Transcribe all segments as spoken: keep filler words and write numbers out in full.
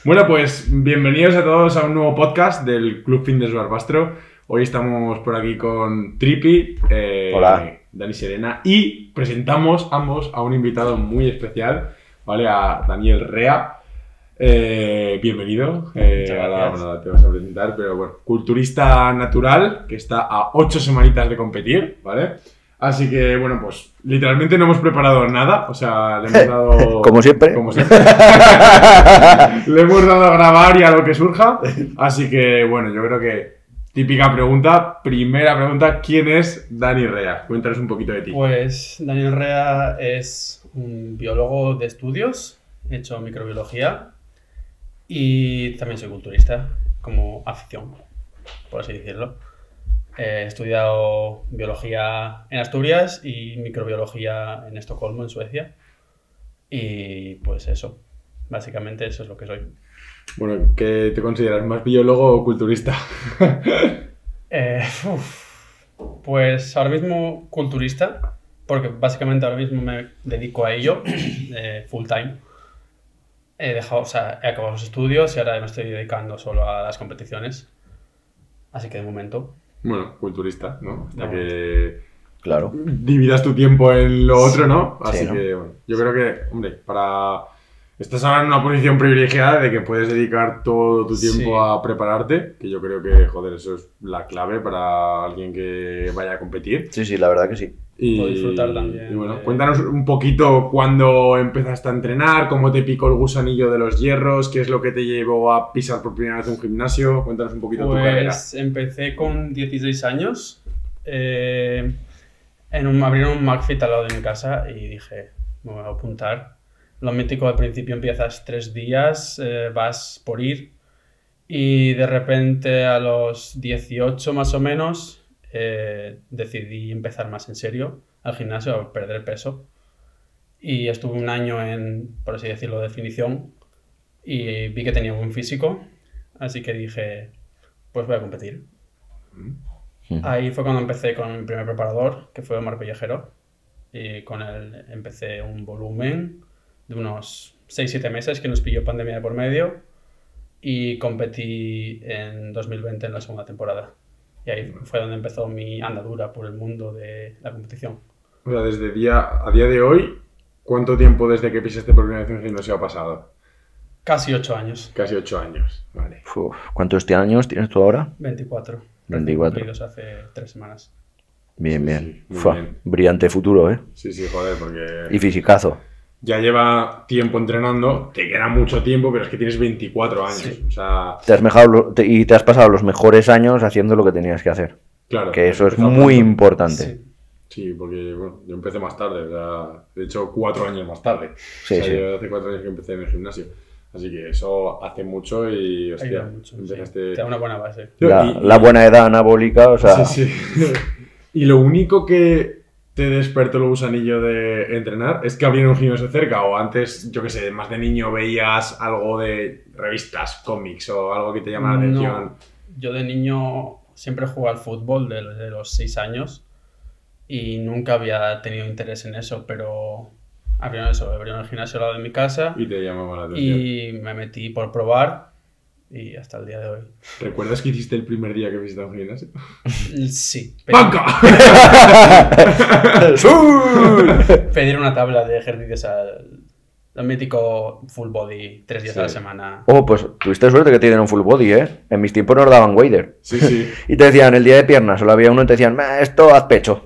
Bueno, pues bienvenidos a todos a un nuevo podcast del Club Fitness Barbastro. Hoy estamos por aquí con Tripi, eh, Hola. Dani Serena, y presentamos ambos a un invitado muy especial, ¿vale? A Daniel Rea. Eh, bienvenido. Eh, ahora, bueno, te vas a presentar, pero bueno, culturista natural que está a ocho semanitas de competir, ¿vale? Así que, bueno, pues literalmente no hemos preparado nada, o sea, le hemos dado... Como siempre. Como siempre. Le hemos dado a grabar y a lo que surja. Así que, bueno, yo creo que típica pregunta, primera pregunta, ¿quién es Dani Rea? Cuéntanos un poquito de ti. Pues Daniel Rea es un biólogo de estudios, he hecho microbiología y también soy culturista, como afición, por así decirlo. He estudiado biología en Asturias y microbiología en Estocolmo, en Suecia. Y pues eso, básicamente eso es lo que soy. Bueno, ¿qué te consideras? ¿Más biólogo o culturista? Eh, uf, pues ahora mismo culturista, porque básicamente ahora mismo me dedico a ello eh, full time. He dejado, o sea, he acabado los estudios y ahora me estoy dedicando solo a las competiciones. Así que de momento... Bueno, culturista, ¿no? Hasta No. que Claro. dividas tu tiempo en lo otro, ¿no? Así Sí, ¿no? que, bueno, yo creo que, hombre, para... Estás ahora en una posición privilegiada de que puedes dedicar todo tu tiempo Sí. a prepararte, que yo creo que, joder, eso es la clave para alguien que vaya a competir. Sí, sí, la verdad que sí. Y, Puedo disfrutar también y bueno, de- cuéntanos un poquito cuándo empezaste a entrenar, cómo te picó el gusanillo de los hierros, qué es lo que te llevó a pisar por primera vez un gimnasio. Cuéntanos un poquito tu carrera. Pues empecé con dieciséis años. Eh, en un, abrieron un McFit al lado de mi casa y dije, me voy a apuntar. Lo mítico, al principio empiezas tres días, eh, vas por ir y de repente a los dieciocho más o menos eh, decidí empezar más en serio al gimnasio, a perder peso. Y estuve un año en, por así decirlo, definición y vi que tenía buen físico, así que dije, pues voy a competir. Ahí fue cuando empecé con mi primer preparador, que fue Omar Pellejero, y con él empecé un volumen de unos seis siete meses que nos pilló pandemia de por medio y competí en dos mil veinte en la segunda temporada. Y ahí fue donde empezó mi andadura por el mundo de la competición. O sea, desde día, a día de hoy, ¿cuánto tiempo desde que pisaste por primera vez un gimnasio ha pasado? Casi ocho años, Casi ocho años, vale. Uf, ¿cuántos años tienes tú ahora? veinticuatro. veinticuatro. Cumplidos hace tres semanas. Bien, Sí, bien. sí, muy Fua, bien. brillante futuro, ¿eh? Sí, sí, joder, porque Y fisicazo. ya lleva tiempo entrenando, te queda mucho tiempo, pero es que tienes veinticuatro años. Sí. O sea, Te has mejado lo- te- y te has pasado los mejores años haciendo lo que tenías que hacer. claro. Que eso es empezado muy pronto. importante. Sí. Sí, porque bueno, yo empecé más tarde, o sea, de hecho cuatro años más tarde. Sí, o sea, sí. yo hace cuatro años que empecé en el gimnasio. Así que eso hace mucho y, hostia, Ayuda mucho, sí. empezaste... Te da una buena base. La, Y- la buena edad anabólica, o sea... Sí, sí. Y lo único que te despertó el gusanillo de entrenar es que había un gimnasio cerca, o antes, yo qué sé, más de niño veías algo de revistas, cómics o algo que te llamara la atención. No, yo de niño siempre jugué al fútbol desde los seis años y nunca había tenido interés en eso, pero abrieron eso, abrieron el gimnasio al lado de mi casa Y te llamaba la atención. y me metí por probar y hasta el día de hoy. ¿Recuerdas que hiciste el primer día que visitaste un gimnasio? Sí, pedir, ¡Banca! pedir una tabla de ejercicios al, al mítico full body tres días Sí. a la semana. Oh, pues tuviste suerte que tienen un full body, ¿eh? En mis tiempos nos daban wader. Sí, sí. Y te decían, el día de piernas, solo había uno y te decían, "Meh, esto haz pecho.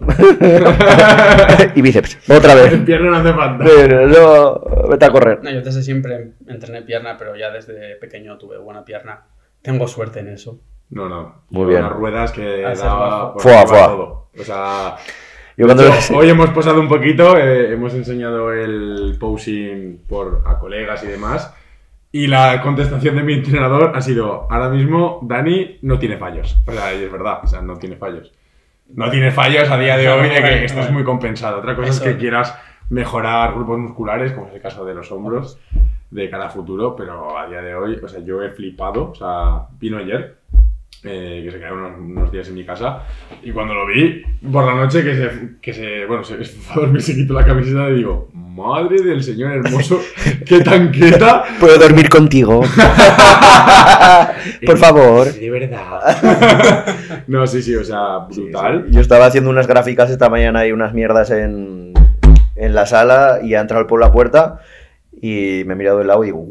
Y bíceps, otra vez. El pierna no hace falta. Pero eso, vete a correr. No, yo desde siempre entrené pierna, pero ya desde pequeño tuve buena pierna. Tengo suerte en eso. No, no. Muy Yo bien. Unas ruedas que Al ser daba bajo. por Fuá, arriba fuá. todo. O sea... Yo cuando... Yo- hoy hemos posado un poquito, eh, hemos enseñado el posing por, a colegas y demás. Y la contestación de mi entrenador ha sido: ahora mismo Dani no tiene fallos. O sea, y es verdad, o sea, no tiene fallos. No tiene fallos a día de hoy de que estás muy compensado. Otra cosa es Eso. que quieras mejorar grupos musculares, como es el caso de los hombros, de cara a futuro, pero a día de hoy, o sea, yo he flipado. O sea, vino ayer eh, que se quedó unos, unos días en mi casa. Y cuando lo vi por la noche, que se, que se bueno, se, se fue a dormir, se quitó la camiseta y digo, madre del señor hermoso, qué tanqueta. Puedo dormir contigo. Por favor. De verdad. No, sí, sí, o sea, brutal. Sí, sí. Yo estaba haciendo unas gráficas esta mañana y unas mierdas en, en la sala y ha entrado por la puerta y me he mirado del lado y digo,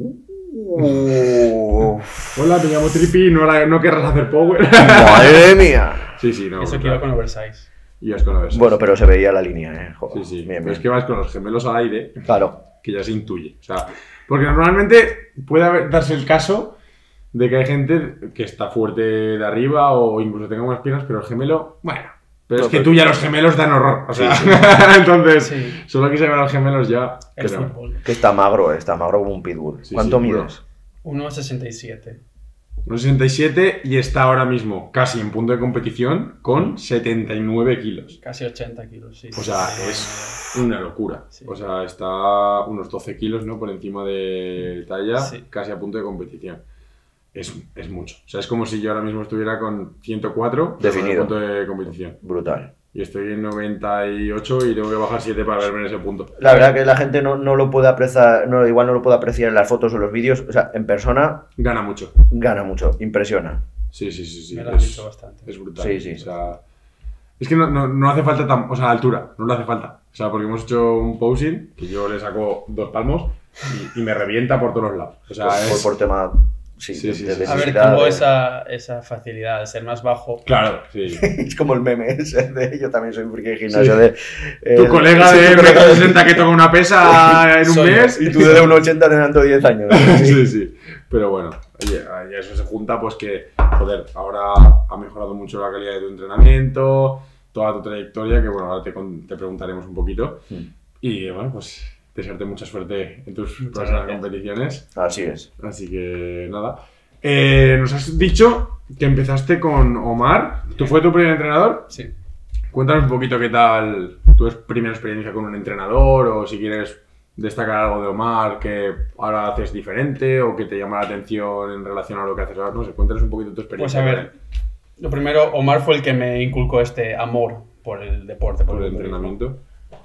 uh, hola, me llamo Trippy, no, la- no querrás hacer power. madre mía. Sí, sí, no. Eso que brutal. iba con oversize. Y es con lo de eso. Bueno, pero se veía la línea, eh. Joder. Sí, sí. Bien, Pero bien. es que vas con los gemelos al aire, Claro. que ya se intuye. O sea, porque normalmente puede haber- darse el caso de que hay gente que está fuerte de arriba o incluso tenga unas piernas, pero el gemelo, bueno. Pero No, es que pero- tú ya los gemelos dan horror. O sea, Sí, entonces, Sí. solo que se vean los gemelos ya. El pero- fútbol. Que está magro, eh, está magro como un pitbull. Sí, ¿Cuánto sí, mides? uno sesenta y siete. uno sesenta y siete y está ahora mismo casi en punto de competición con setenta y nueve kilos. Casi ochenta kilos, sí. O sea, Sí. es una locura. Sí. O sea, está unos doce kilos, ¿no? Por encima de talla, Sí. casi a punto de competición. Es, es mucho. O sea, es como si yo ahora mismo estuviera con ciento cuatro Definido. a punto de competición. Brutal. Y estoy en noventa y ocho y tengo que bajar siete para verme en ese punto. La verdad que la gente no, no lo puede apreciar, no, igual no lo puede apreciar en las fotos o los vídeos. O sea, en persona Gana mucho. gana mucho, impresiona. Sí, sí, sí. sí. Me lo han Es, dicho bastante. es brutal. Sí, sí. O sea, es que no, no, no hace falta tan. O sea, altura, no le hace falta. O sea, porque hemos hecho un posing que yo le saco dos palmos y, y me revienta por todos los lados. O sea, por, es. por tema sí, Sí, de, sí, de sí. A ver, necesidad tuvo de- esa, esa facilidad de ser más bajo. Claro, sí. Es como el meme ese de yo también soy un friki de gimnasio Sí. de eh, Tu colega sí, de tu colega metro sesenta que toca una pesa en un Soy yo. mes. y tú de uno ochenta teniendo diez años. Sí, sí. Pero bueno, oye, y eso se junta, pues que, joder, ahora ha mejorado mucho la calidad de tu entrenamiento, toda tu trayectoria, que bueno, ahora te, con- te preguntaremos un poquito. Mm. Y bueno, pues desearte mucha suerte en tus Muchas próximas gracias. competiciones. Así es. Así que nada. Eh, nos has dicho que empezaste con Omar. ¿Tú fue tu primer entrenador? Sí. Cuéntanos un poquito qué tal tu es- primera experiencia con un entrenador o si quieres destacar algo de Omar que ahora haces diferente o que te llama la atención en relación a lo que haces ahora. No sé, cuéntanos un poquito tu Pues experiencia a con ver, él, lo primero, Omar fue el que me inculcó este amor por el deporte, por, por el culturismo. entrenamiento.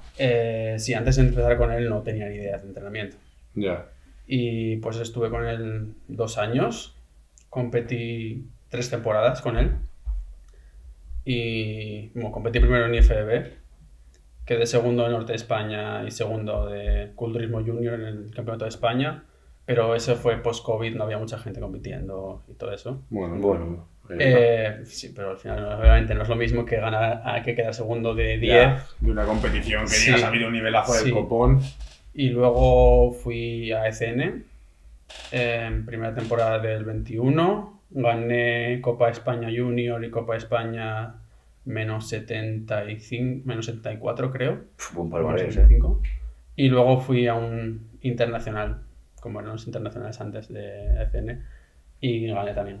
Eh, sí, antes de empezar con él no tenía ni idea de entrenamiento. Ya. Y pues estuve con él dos años, competí tres temporadas con él. Y bueno, competí primero en I F B B, quedé segundo en Norte de España y segundo de Culturismo Junior en el Campeonato de España. Pero eso fue post-COVID, no había mucha gente compitiendo y todo eso. Bueno, Bueno. bueno. ahí está. Eh, sí, pero al final obviamente no es lo mismo que ganar a que quedar segundo de diez. Ya, de una competición que Sí. digas ha habido un nivelazo del Sí. copón. Y luego fui a E C N en primera temporada del veintiuno. Gané Copa España Junior y Copa España menos setenta y cinco, menos setenta y cuatro creo. Uf, un Menos palmarés, setenta y eh. cinco. Y luego fui a un internacional, como eran los internacionales antes de E C N, y gané también.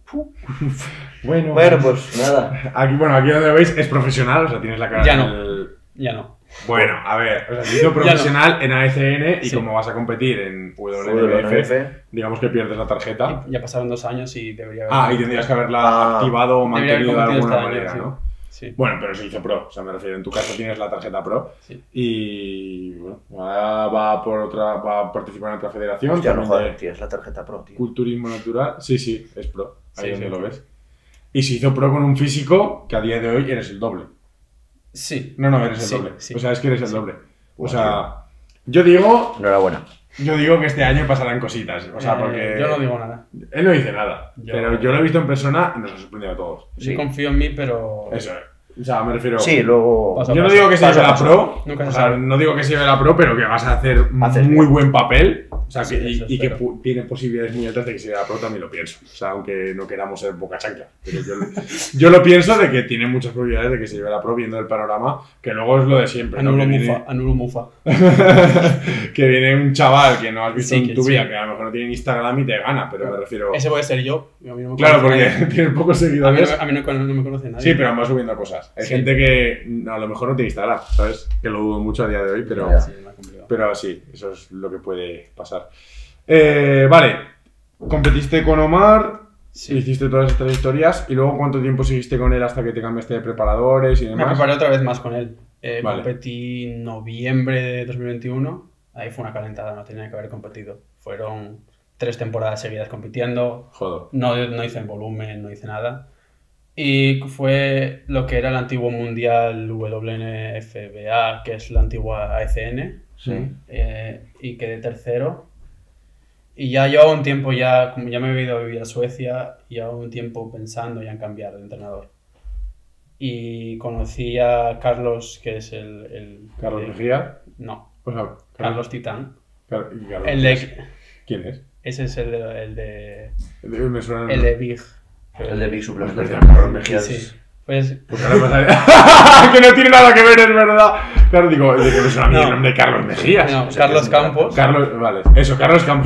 Bueno, Bueno, pues nada. aquí, bueno, aquí donde lo veis es profesional, o sea, tienes la cara Ya en no. el- Ya no. Bueno, a ver, o sea, has sido profesional en A F N y Sí. como vas a competir en W W N N F, F. digamos que pierdes la tarjeta. Y ya pasaron dos años y debería haber... Ah, y tendrías que haberla Ah. activado o Debería haber mantenido de competido alguna este año, manera, sí. ¿no? Sí. Bueno, pero se hizo pro, o sea, me refiero, en tu caso tienes la tarjeta pro Sí. y bueno, ahora va por otra, va a participar en otra federación, Hostia, no también joder, de tío, es la tarjeta pro, tío. culturismo natural. Sí, sí, es pro, ahí Sí, donde sí. lo ves. Y se hizo pro con un físico que a día de hoy eres el doble. Sí. No, no, eres el Sí, doble. sí. O sea, es que eres el Sí. doble. O Buah, sea, yo digo, Enhorabuena. yo digo que este año pasarán cositas. O sea, Eh, porque Yo no digo nada. él no dice nada. Yo- Pero yo lo he visto en persona y nos ha sorprendido a todos. Sí. Yo confío en mí, pero... Eso es. O sea, me refiero. Sí, luego. Paso a Yo no paso. digo que se Paso lleve a la paso. pro, Nunca se o sea, sabe. no digo que se lleve la pro, pero que vas a hacer Haces muy bien. buen papel, o sea, Sí, que- y, eso y que espero. pu- tiene posibilidades muy altas de que se lleve la pro, también lo pienso. O sea, aunque no queramos ser boca chancla. Pero yo, yo lo pienso de que tiene muchas probabilidades de que se lleve la pro viendo el panorama, que luego es lo de siempre. ¿no? Anulo Que viene, Mufa, anulo Mufa. que viene un chaval que no has visto Sí, en que tu sí. vida, que a lo mejor no tiene Instagram y te gana, pero me refiero. Ese puede ser yo. A mí no me Claro, conoce porque nadie. tienes pocos A mí, seguidores. no, a mí no, con- no me conoce nadie. Sí, pero va subiendo cosas. Hay Sí. gente que a lo mejor no tiene Instagram, ¿sabes? Que lo dudo mucho a día de hoy, pero, Ya. Sí, me ha complicado. pero sí, eso es lo que puede pasar. Eh, vale, competiste con Omar, Sí. Hiciste todas estas historias y luego ¿cuánto tiempo seguiste con él hasta que te cambiaste de preparadores y Me demás? preparé otra vez más con él. Eh, Vale. Competí en noviembre de dos mil veintiuno. Ahí fue una calentada, no tenía que haber competido. Fueron tres temporadas seguidas compitiendo. Joder. No, no hice en volumen, no hice nada. Y fue lo que era el antiguo Mundial W N F B A, que es la antigua A E C N. Sí. Eh, y quedé tercero. Y ya llevaba un tiempo, ya, como ya me había ido a vivir a Suecia, llevaba un tiempo pensando ya en cambiar de entrenador. Y conocí a Carlos, que es el... el ¿Carlos el- Mejía? No, O sea, Carlos Titán. Car- y Carlos El Mejías. de, ¿Quién es? ese es el de, el de, Me suena el de Big. El de Big Suplementación, Carlos Carlos Mejías. Sí, pues Pues ahora me sale- que no tiene nada que ver, es verdad. Claro, digo, de que me suena a mí No. el nombre de Carlos Mejías. no, o sea, Carlos que es un Campos. Carlos, vale, eso, Carlos Campos.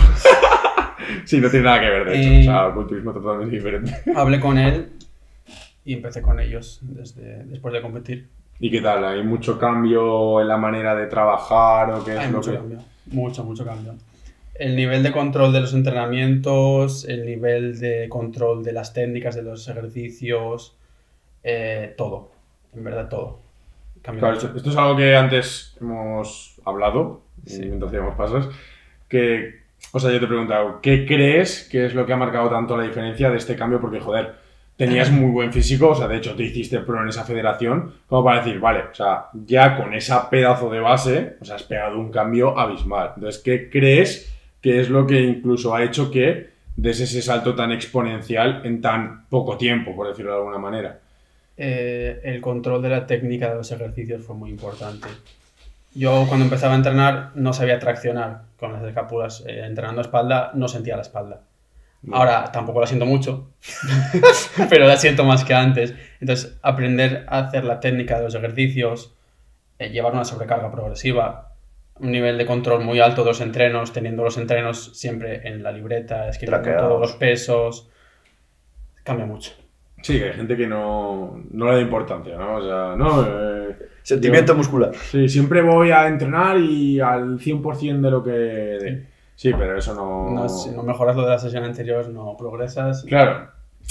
Sí, no tiene nada que ver, de hecho. Y- O sea, culturismo totalmente diferente. Hablé con él y empecé con ellos desde, después de competir. ¿Y qué tal? ¿Hay mucho cambio en la manera de trabajar o qué es Hay lo mucho que...? cambio, mucho, mucho cambio. El nivel de control de los entrenamientos, el nivel de control de las técnicas, de los ejercicios, eh, todo, en verdad todo. Cambia Claro, mucho. esto, esto es algo que antes hemos hablado, Sí. mientras hacíamos pasos, que, o sea, yo te he preguntado, ¿qué crees que es lo que ha marcado tanto la diferencia de este cambio? Porque, joder, tenías muy buen físico, o sea, de hecho te hiciste pro en esa federación, como para decir, vale, o sea, ya con esa pedazo de base, o sea, has pegado un cambio abismal. Entonces, ¿qué crees que es lo que incluso ha hecho que des ese salto tan exponencial en tan poco tiempo, por decirlo de alguna manera? Eh, el control de la técnica de los ejercicios fue muy importante. Yo cuando empezaba a entrenar no sabía traccionar con las escápulas. Eh, entrenando espalda no sentía la espalda. Ahora tampoco la siento mucho, pero la siento más que antes. Entonces, aprender a hacer la técnica de los ejercicios, eh, llevar una sobrecarga progresiva, un nivel de control muy alto de los entrenos, teniendo los entrenos siempre en la libreta, escribiendo Traqueados. todos los pesos, cambia mucho. Sí, que hay gente que no, no le da importancia, ¿no? O sea, no... eh, Sentimiento yo- muscular. Sí, siempre voy a entrenar y al cien por ciento de lo que... dé. Sí, pero eso no... No, si no mejoras lo de la sesión anterior, no progresas. Claro.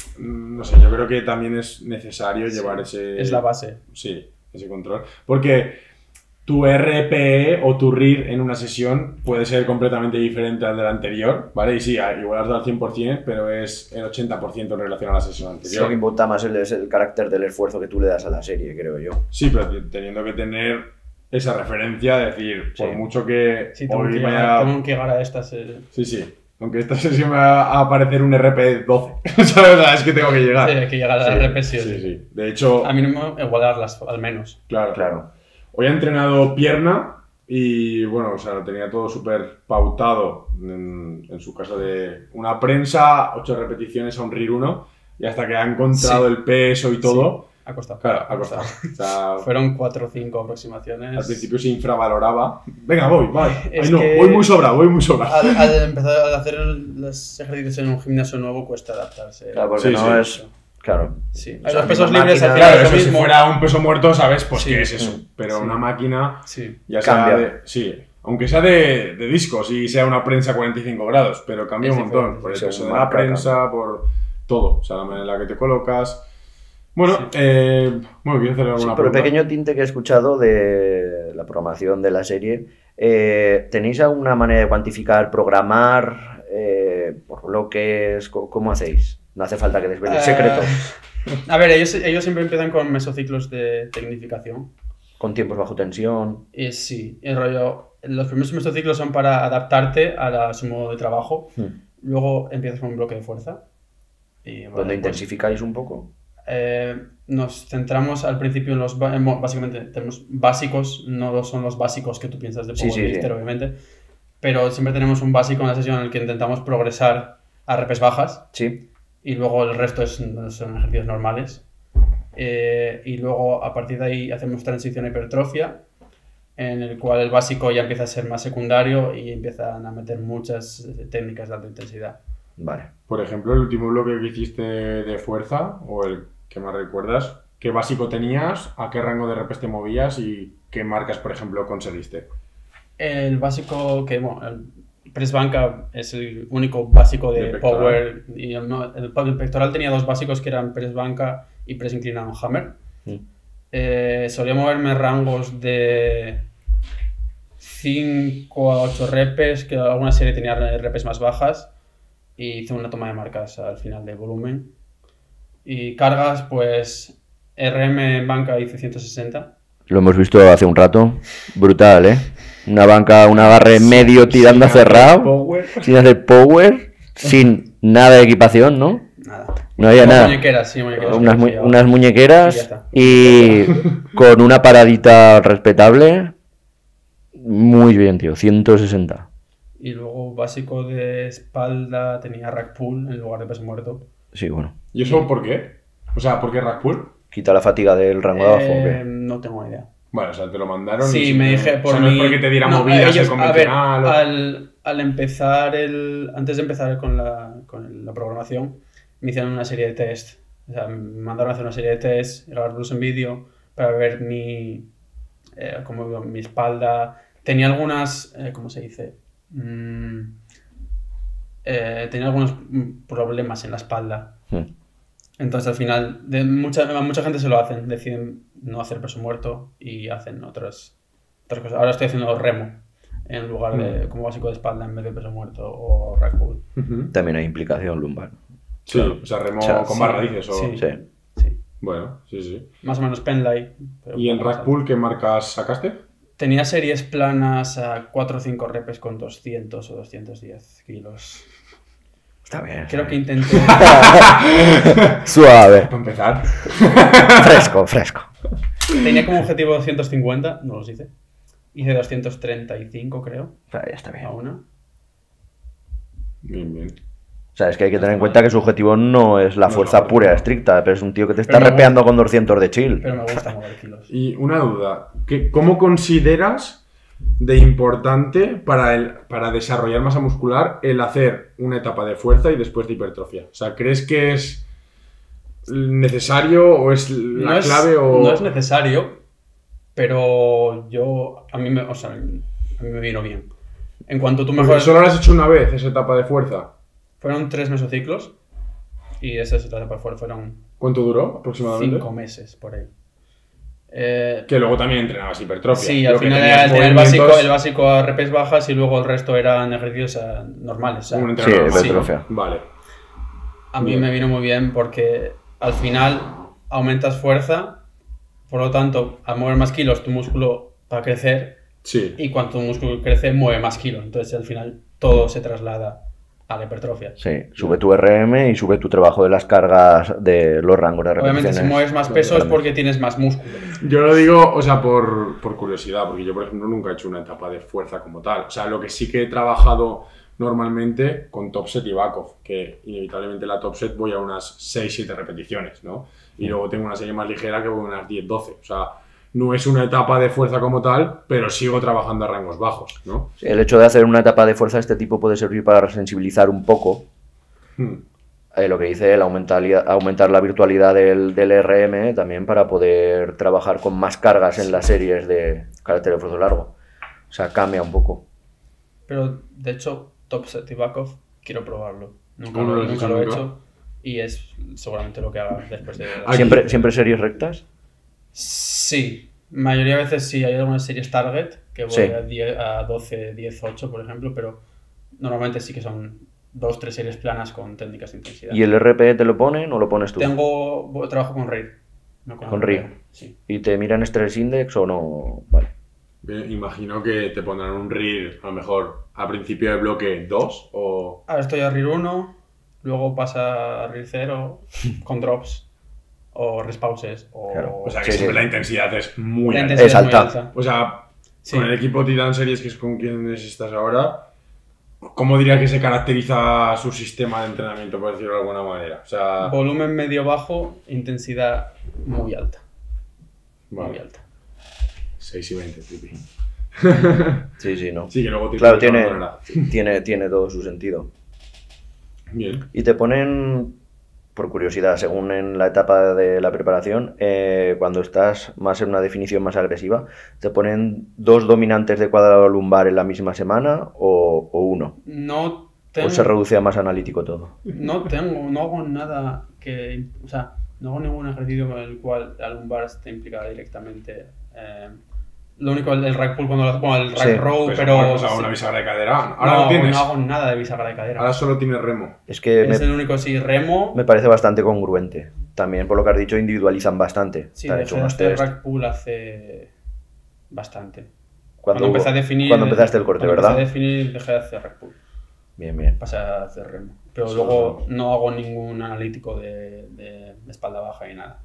No sé, yo creo que también es necesario Sí, llevar ese... Es la base. Sí, ese control. Porque tu R P E o tu R I R en una sesión puede ser completamente diferente al del anterior, ¿vale? Y sí, igual has dado al cien por ciento, pero es el ochenta por ciento en relación a la sesión Lo que anterior. importa más es el carácter del esfuerzo que tú le das a la serie, creo yo. Sí, pero t- teniendo que tener esa referencia, decir, por Sí. mucho que Sí, tengo, hoy que vaya... llegar, tengo que llegar a estas. eh, Sí, sí. Aunque esta sesión me va a aparecer un R P doce. ¿Sabes? O sea, es que tengo que llegar. Sí, hay que llegar a la R P sí o sí, sí. sí. De hecho, A mínimo igualarlas, al menos. claro. Claro. Hoy he entrenado pierna y, bueno, o sea, lo tenía todo súper pautado en, en su caso de una prensa, ocho repeticiones a un R I R uno y hasta que ha encontrado Sí. el peso y todo, Ha costado. claro, ha costado. O sea, Fueron cuatro o cinco aproximaciones. al principio se infravaloraba. Venga, voy, voy. Es Ay, no, que- voy muy sobrado, voy muy sobrado. Al, al empezar a hacer los ejercicios en un gimnasio nuevo cuesta adaptarse. Claro, porque Sí, no sí. es... Claro. Sí. O sea, Los pesos una libres máquina- al final Claro, es lo eso si mismo. fuera un peso muerto, ¿sabes? Pues Sí. qué es eso. Mm. Pero Sí. una máquina, Sí. ya sea Cambia. de... Sí, aunque sea de, de discos y sea una prensa a cuarenta y cinco grados, pero cambia Es un montón. diferente, Por el sí, peso sí, de la marca, prensa, por todo. O sea, la manera en la que te colocas. Bueno, Sí. eh, bueno, ¿quieres hacer Sí, alguna por el pregunta? pequeño tinte que he escuchado de la programación de la serie, eh, ¿tenéis alguna manera de cuantificar, programar eh, por bloques? Co- ¿Cómo hacéis? No hace falta que desveles Eh, secretos. A ver, ellos, ellos siempre empiezan con mesociclos de tecnificación. Con tiempos bajo tensión. Y sí, el rollo. Los primeros mesociclos son para adaptarte a, la- a su modo de trabajo. Hmm. Luego empiezas con un bloque de fuerza. Y, bueno, Donde pues, intensificáis un poco. eh, nos centramos al principio en los. ba- en mo- básicamente, tenemos básicos, no son los básicos que tú piensas de Sí, sí, powerlifter, sí. obviamente. Pero siempre tenemos un básico en la sesión en el que intentamos progresar a R Ps bajas. Sí. Y luego el resto es, son ejercicios normales. Eh, y luego a partir de ahí hacemos transición a hipertrofia, en el cual el básico ya empieza a ser más secundario y empiezan a meter muchas eh, técnicas de alta intensidad. Vale. Por ejemplo, el último bloque que hiciste de fuerza, o el que más recuerdas, ¿qué básico tenías? ¿A qué rango de R Ps te movías? ¿Y qué marcas, por ejemplo, conseguiste? El básico que, bueno, el press banca es el único básico de, De power. Y el, no, el, el pectoral tenía dos básicos que eran press banca y press inclinado hammer. Mm. Eh, solía moverme rangos de cinco a ocho repes, que alguna serie tenía repes más bajas. Y hice una toma de marcas al final de volumen. Y cargas, pues R M en banca hice ciento sesenta. Lo hemos visto hace un rato. Brutal, ¿eh? Una banca, un agarre medio tirando a cerrado, Power. sin hacer power, sin nada de equipación, ¿no? Nada. No había Unas nada. muñequeras, sí, muñequeras. Unas, mu- Sí, unas Y ya muñequeras está. y con una paradita respetable. Muy bien, tío. ciento sesenta. Y luego básico de espalda tenía rack pull en lugar de peso muerto. Sí, bueno. ¿Y eso por qué? O sea, ¿por qué rack pull? ¿Quita la fatiga del rango de abajo o Eh, qué? no tengo ni idea. Vale, o sea, te lo mandaron Sí, y me simplemente- dije por o sea, no mi... es porque te diera no, movidas ellos- el a ver, convencional o- al, al empezar el... Antes de empezar con la, con la programación, me hicieron una serie de test. O sea, me mandaron a hacer una serie de test, grabarlos en vídeo, para ver mi... Eh, cómo iba mi espalda. Tenía algunas... Eh, ¿Cómo se dice? Mm, eh, tenía algunos mm, problemas en la espalda. Mm. Entonces al final, de mucha, mucha gente se lo hacen, deciden no hacer peso muerto y hacen otras, otras cosas. Ahora estoy haciendo remo en lugar de como básico de espalda en vez de peso muerto o rack pull. Ujú. También hay implicación lumbar. Sí, o sea, remo O sea, con sí, barra dices o... sí. Sí. Sí. Bueno, sí, sí. Más o menos penlight. pero ¿Y en poco más rack alto. pull qué marcas sacaste? Tenía series planas a cuatro o cinco repes con doscientos o doscientos diez kilos. Está bien. Creo que intenté... Suave. Para empezar. Fresco, fresco. Tenía como objetivo doscientos cincuenta, no los hice. Hice doscientos treinta y cinco, creo, O sea, ya está bien. a una. Bien, bien. O sea, es que hay que tener en cuenta que su objetivo no es la No es fuerza la pura y fuerza. estricta, pero es un tío que te está Pero me repeando con doscientos de chill. Pero me gusta mover kilos. Y una duda, ¿qué, ¿cómo consideras de importante para, el, para desarrollar masa muscular el hacer una etapa de fuerza y después de hipertrofia? O sea, ¿crees que es necesario o es la no es, clave o...? no es necesario, pero yo, a mí me, o sea, a mí me vino bien. En cuanto tú Porque mejoras, solo lo has hecho una vez, esa etapa de fuerza. fueron tres mesociclos y esas etapas fueron, fueron ¿Cuánto duró aproximadamente? cinco meses por ahí. Eh, Que luego también entrenabas hipertrofia. sí, Lo al que final tenías era, era el, movimientos- básico, el básico a repes bajas y luego el resto eran ejercicios eh, normales. o sea, Un Sí, entrenador normal. hipertrofia. Vale. A mí Bien. me vino muy bien porque al final aumentas fuerza, por lo tanto, al mover más kilos tu músculo va a crecer Sí. y cuanto tu músculo crece mueve más kilos. Entonces al final todo se traslada a la hipertrofia. Sí, sube tu R M y sube tu trabajo de las cargas de los rangos de repeticiones. Obviamente si mueves más peso es porque tienes más músculo. Yo lo digo, o sea, por, por curiosidad, porque yo, por ejemplo, nunca he hecho una etapa de fuerza como tal. O sea, lo que sí que he trabajado normalmente con top set y back off, que inevitablemente la top set voy a unas seis siete repeticiones, ¿no? Y luego tengo una serie más ligera que voy a unas diez doce. O sea, no es una etapa de fuerza como tal, pero sigo trabajando a rangos bajos, ¿no? Sí, el hecho de hacer una etapa de fuerza de este tipo puede servir para sensibilizar un poco Hmm. eh, lo que dice él, aumentar, aumentar la virtualidad del, del R M también para poder trabajar con más cargas en las series de carácter de esfuerzo largo. O sea, cambia un poco. Pero de hecho, top set y back off quiero probarlo. Nunca, ¿No lo, lo has nunca hecho lo he nunca? hecho y es seguramente lo que haga después de... Aquí- ¿Siempre, ¿Siempre series rectas? Sí, mayoría de veces sí, hay algunas series target que voy Sí. a, diez, a doce, diez, ocho por ejemplo, pero normalmente sí que son dos, tres series planas con técnicas de intensidad. ¿Y el R P te lo ponen o lo pones tú? Tengo, bo- trabajo con R I R. No Con R I R. Sí. ¿Y te miran Stress Index o no? Vale. Bien, imagino que te pondrán un R I R, a lo mejor, a principio de bloque dos o... Ahora estoy a R I R uno, luego pasa a R I R cero con drops o respauses o... Claro. O sea, que Sí, siempre sí. la intensidad es muy La alta. intensidad Es es muy alta. alta. O sea, Sí. con el equipo Titan Series, que es con quienes estás ahora, ¿cómo diría que se caracteriza su sistema de entrenamiento, por decirlo de alguna manera? O sea, Volumen medio-bajo, intensidad muy alta. Muy vale, alta. seis y veinte, tripi. Sí, sí, no. Sí, que luego te Claro, te tiene, abandonará. tiene, tiene todo su sentido. Bien. Y te ponen por curiosidad, según en la etapa de la preparación, eh, cuando estás más en una definición más agresiva, ¿te ponen dos dominantes de cuadrado lumbar en la misma semana o, o uno? No tengo... ¿O se reduce a más analítico todo? No tengo, no hago nada que... O sea, no hago ningún ejercicio con el cual la lumbar esté implicada directamente. Eh, lo único, el, el rack pull cuando lo bueno, el rack Sí, row, Pues, pero... o sea, una bisagra de cadera. Ahora no, no tienes. no hago nada de bisagra de cadera. Ahora solo tienes remo. Es que Es me, el único, sí, remo... me parece bastante congruente. También, por lo que has dicho, individualizan bastante. Sí, Te han dejé hecho de unos hacer test. rack pull hace bastante. Cuando, Cuando empecé a definir... cuando empezaste el corte, cuando ¿verdad? empecé a definir, dejé de hacer rack pull. Bien, bien. Pasé a hacer remo. Pero Sí, luego no hago ningún analítico de, de espalda baja ni nada.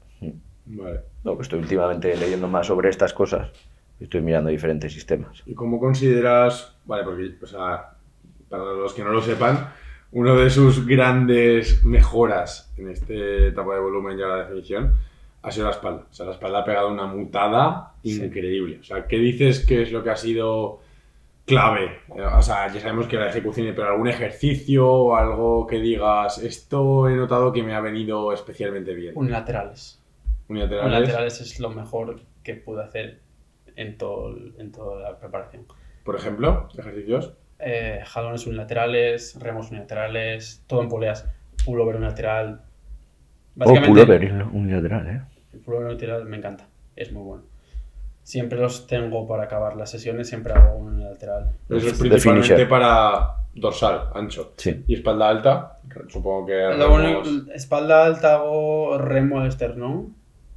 Vale. No, pues estoy últimamente leyendo más sobre estas cosas. Estoy mirando diferentes sistemas. ¿Y cómo consideras, vale, porque, o sea, para los que no lo sepan, uno de sus grandes mejoras en este etapa de volumen y a la definición ha sido la espalda? O sea, la espalda ha pegado una mutada Sí. increíble. O sea, ¿qué dices que es lo que ha sido clave? O sea, ya sabemos que la ejecución, pero algún ejercicio o algo que digas, esto he notado que me ha venido especialmente bien. Unilaterales. Unilaterales. Unilaterales es lo mejor que pude hacer en, todo, el- en toda la preparación. Por ejemplo, ejercicios. Eh, jalones unilaterales, remos unilaterales, todo en poleas, pullover unilateral. Oh, pullover unilateral, ¿eh? El pullover unilateral me encanta, es muy bueno. Siempre los tengo para acabar las sesiones, siempre hago un unilateral. Pero eso es De principalmente finisher. para dorsal, ancho. Sí. Y espalda alta, supongo que... Lo remos único- espalda alta hago remo al esternón.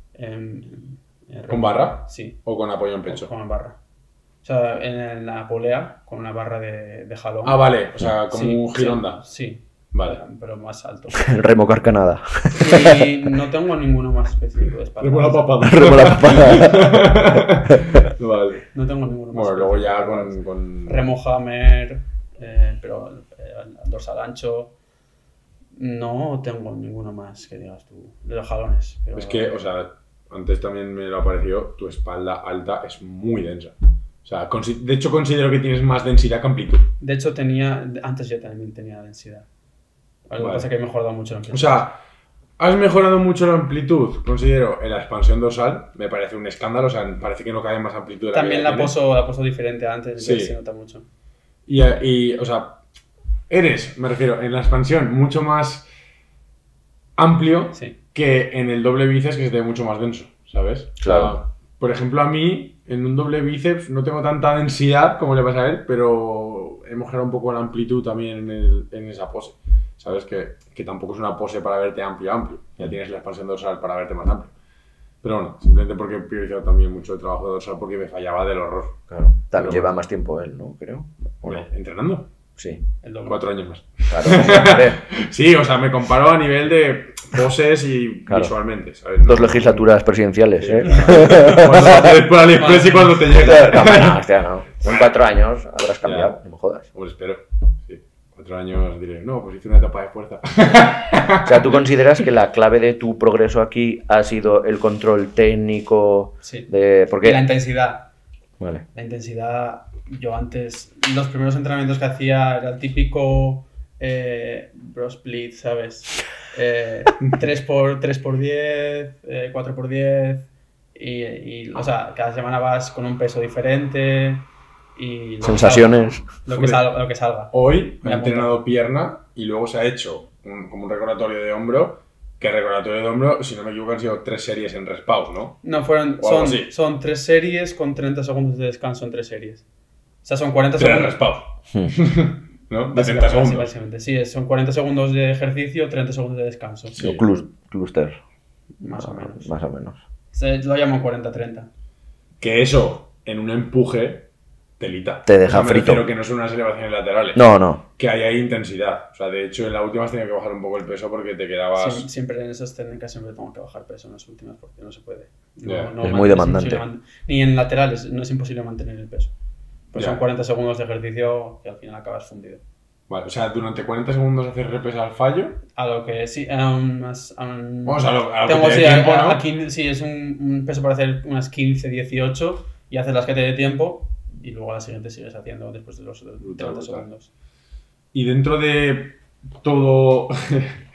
en- en ¿Con remo. barra? Sí, o con apoyo en con, pecho. con barra. O sea, en la polea, con una barra de, de jalón. Ah, vale, o sea, como Sí, un gironda. Sí, Vale. pero, pero más alto. El remo carcanada. Y no tengo ninguno más específico de espalda. Remo la papada. Remo la papada. Vale. No tengo ninguno más Bueno, luego ya específico. con... con... Remo hammer, eh, pero eh, dorsal ancho. No tengo ninguno más que digas tú. De los jalones. Pero... Es que, o sea, antes también me lo ha parecido, tu espalda alta es muy densa. O sea, consi- de hecho considero que tienes más densidad que amplitud. De hecho, tenía. Antes yo también tenía densidad. Lo que Vale. pasa es que he mejorado mucho la amplitud. O sea, has mejorado mucho la amplitud, considero, en la expansión dorsal. Me parece un escándalo, o sea, parece que no cabe más amplitud de la también que la tienes. poso, la poso diferente antes, Sí. entonces se nota mucho. Y, y, o sea, eres, me refiero, en la expansión mucho más amplio Sí. que en el doble bíceps, que se te ve mucho más denso, ¿sabes? Claro. O sea, por ejemplo, a mí, en un doble bíceps no tengo tanta densidad como le pasa a él, pero he mejorado un poco la amplitud también en, el- en esa pose. ¿Sabes? Que, que tampoco es una pose para verte amplio, amplio. Ya tienes la expansión dorsal para verte más amplio. Pero bueno, simplemente porque he priorizado también mucho el trabajo de dorsal porque me fallaba del horror. Claro. También Pero lleva bueno. más tiempo él, ¿no? Creo. ¿O no? ¿Entrenando? Sí. El doble. Cuatro años más. Claro. Hombre, Sí, o sea, me comparo a nivel de poses y Claro. visualmente, ¿sabes? dos legislaturas presidenciales, Sí, ¿eh? claro. Cuando haces por AliExpress y cuando te No, llega. no, hostia, no. En cuatro años habrás cambiado, Ya. no me jodas. Hombre, espero. Sí. Cuatro años diré, no, pues hice una etapa de fuerza. O sea, ¿tú consideras que la clave de tu progreso aquí ha sido el control técnico Sí. de... Y Porque... la intensidad. Vale. La intensidad, yo antes, los primeros entrenamientos que hacía era el típico eh, bro split, ¿sabes? Eh, tres por diez, eh, cuatro por diez, y, y, o sea, cada semana vas con un peso diferente y... lo que Sensaciones. salga, Lo que salga. Lo que salga. Hoy Me ha apunto. entrenado pierna y luego se ha hecho un- como un recordatorio de hombro. Que recordatorio de hombro, si no me equivoco, han sido tres series en respawn, ¿no? No, fueron, O algo son, así. son tres series con treinta segundos de descanso en tres series. O sea, son cuarenta Tres segundos. respawn. ¿No? De Básicamente, treinta segundos. básicamente, sí, son cuarenta segundos de ejercicio, treinta segundos de descanso. Sí. O clus- cluster. Más o Ah, menos. Más o menos. Se lo llaman cuarenta treinta. Que eso, en un empuje, telita. Te deja O sea, me frito. refiero que no son unas elevaciones laterales. No, no. Que hay ahí intensidad. O sea, de hecho, en la última has tenido que bajar un poco el peso porque te quedabas... Sie- siempre en esas técnicas siempre tengo que bajar peso en las últimas porque no se puede. No- Ya. no Es man- muy es demandante. imposible man- Ni en laterales no es imposible mantener el peso. Pues Ya. son cuarenta segundos de ejercicio que al final acabas fundido. Vale, o sea, durante cuarenta segundos hacer repes al fallo. A lo que sí, um, más, um, Vamos a lo, a lo que tengo, te dé sí, a- tiempo, a- ¿no? a quince sí, es un, un peso para hacer unas quince, dieciocho y haces las que te dé tiempo y luego a la siguiente sigues haciendo después de los Brutal, treinta brutal. segundos. Y dentro de todo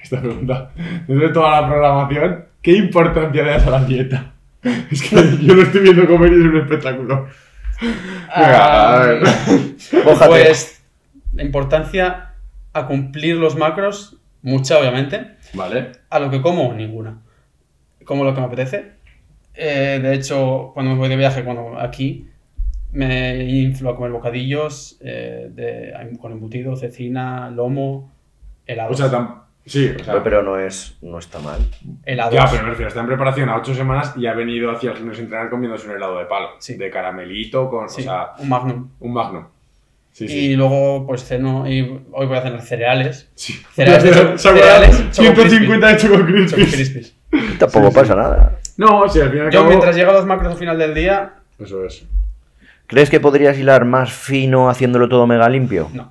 esta pregunta. Dentro de toda la programación, ¿qué importancia le das a la dieta? Es que yo lo estoy viendo comer y es un espectáculo. Venga, a ver. Mójate. Pues la importancia a cumplir los macros, mucha obviamente. Vale. A lo que como, ninguna. Como lo que me apetece. Eh, de hecho, cuando me voy de viaje, cuando aquí, me inflo a comer bocadillos eh, de, con embutido, cecina, lomo, helados. O sea, tan... sí, o sea... Pero no, es, no está mal. helados. Ya, pero me refiero, está en preparación a ocho semanas y ha venido hacia el gimnasio a entrenar comiéndose un helado de palo. Sí. De caramelito con, Sí, o sea, un magnum. un magnum. Sí, Y sí. luego, pues ceno, y hoy voy a cenar cereales. Sí. Cereales de cho- ¿Se acuerdan? cereales Choco ciento cincuenta de Choco Choco Crispies. Crispies. Tampoco Sí, sí. pasa nada. No, sí, al final Yo, mientras llego a los macros al final del día, Eso es. ¿Crees que podrías hilar más fino haciéndolo todo mega limpio? no.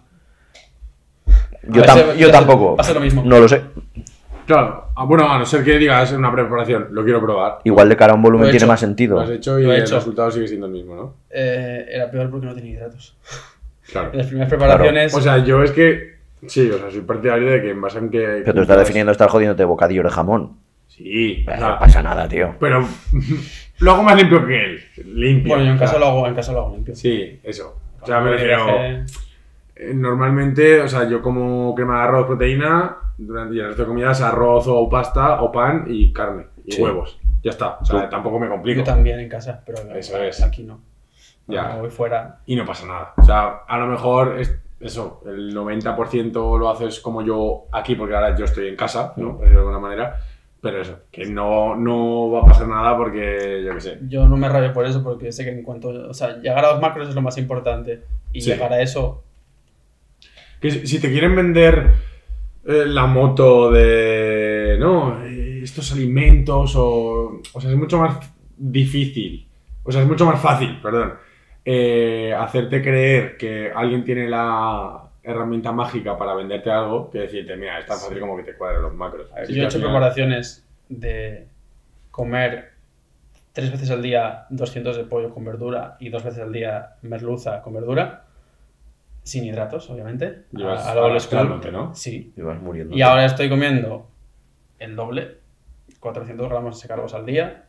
Yo, A ver, tam- se- yo va a ser- tampoco. va a ser lo mismo. No lo sé. Claro, ah, bueno, a no ser que digas una preparación, lo quiero probar. Igual de cara a un volumen Lo he tiene hecho. más Lo sentido. has hecho y Lo he el hecho. resultado sigue siendo el mismo, ¿no? Eh, era peor porque no tenía hidratos. Claro. En las primeras preparaciones... O sea, yo es que... Sí, o sea, soy partidario de que en base en que... Pero tú estás definiendo estar jodiéndote bocadillo de jamón. Sí, o Eh, sea, No pasa nada, tío. pero lo hago más limpio que él. Limpio. bueno, yo en o sea, casa lo hago, en casa lo hago limpio. Sí, eso. O sea, Cuando me voy de refiero... viaje- eh, Normalmente, o sea, yo como crema de arroz, proteína, durante y el resto de comidas arroz o pasta o pan y carne y Sí. huevos. Ya está. O sea, tampoco me complico. Yo también en casa, pero Eso es. aquí no. Ya. Cuando voy fuera... Y no pasa nada. O sea, a lo mejor es eso, el noventa por ciento lo haces como yo aquí, porque ahora yo estoy en casa, ¿no? Por decirlo de alguna manera. Pero eso, que no, no va a pasar nada porque, yo qué sé. Yo no me rayo por eso, porque sé que en cuanto... O sea, llegar a los macros es lo más importante. Y Sí. llegar a eso... Que si si te quieren vender eh, la moto de, no, eh, estos alimentos o... O sea, es mucho más difícil. O sea, es mucho más fácil, perdón. eh, hacerte creer que alguien tiene la herramienta mágica para venderte algo que decirte, mira, es tan fácil como que te cuadren los macros. A ver, Así yo que he al hecho final- preparaciones de comer tres veces al día doscientos de pollo con verdura y dos veces al día merluza con verdura, sin hidratos, obviamente. Llevas a, a lo old school. adaptándote, ¿no? Sí. Y vas muriendo. Y ahora estoy comiendo el doble, cuatrocientos gramos de carbos al día,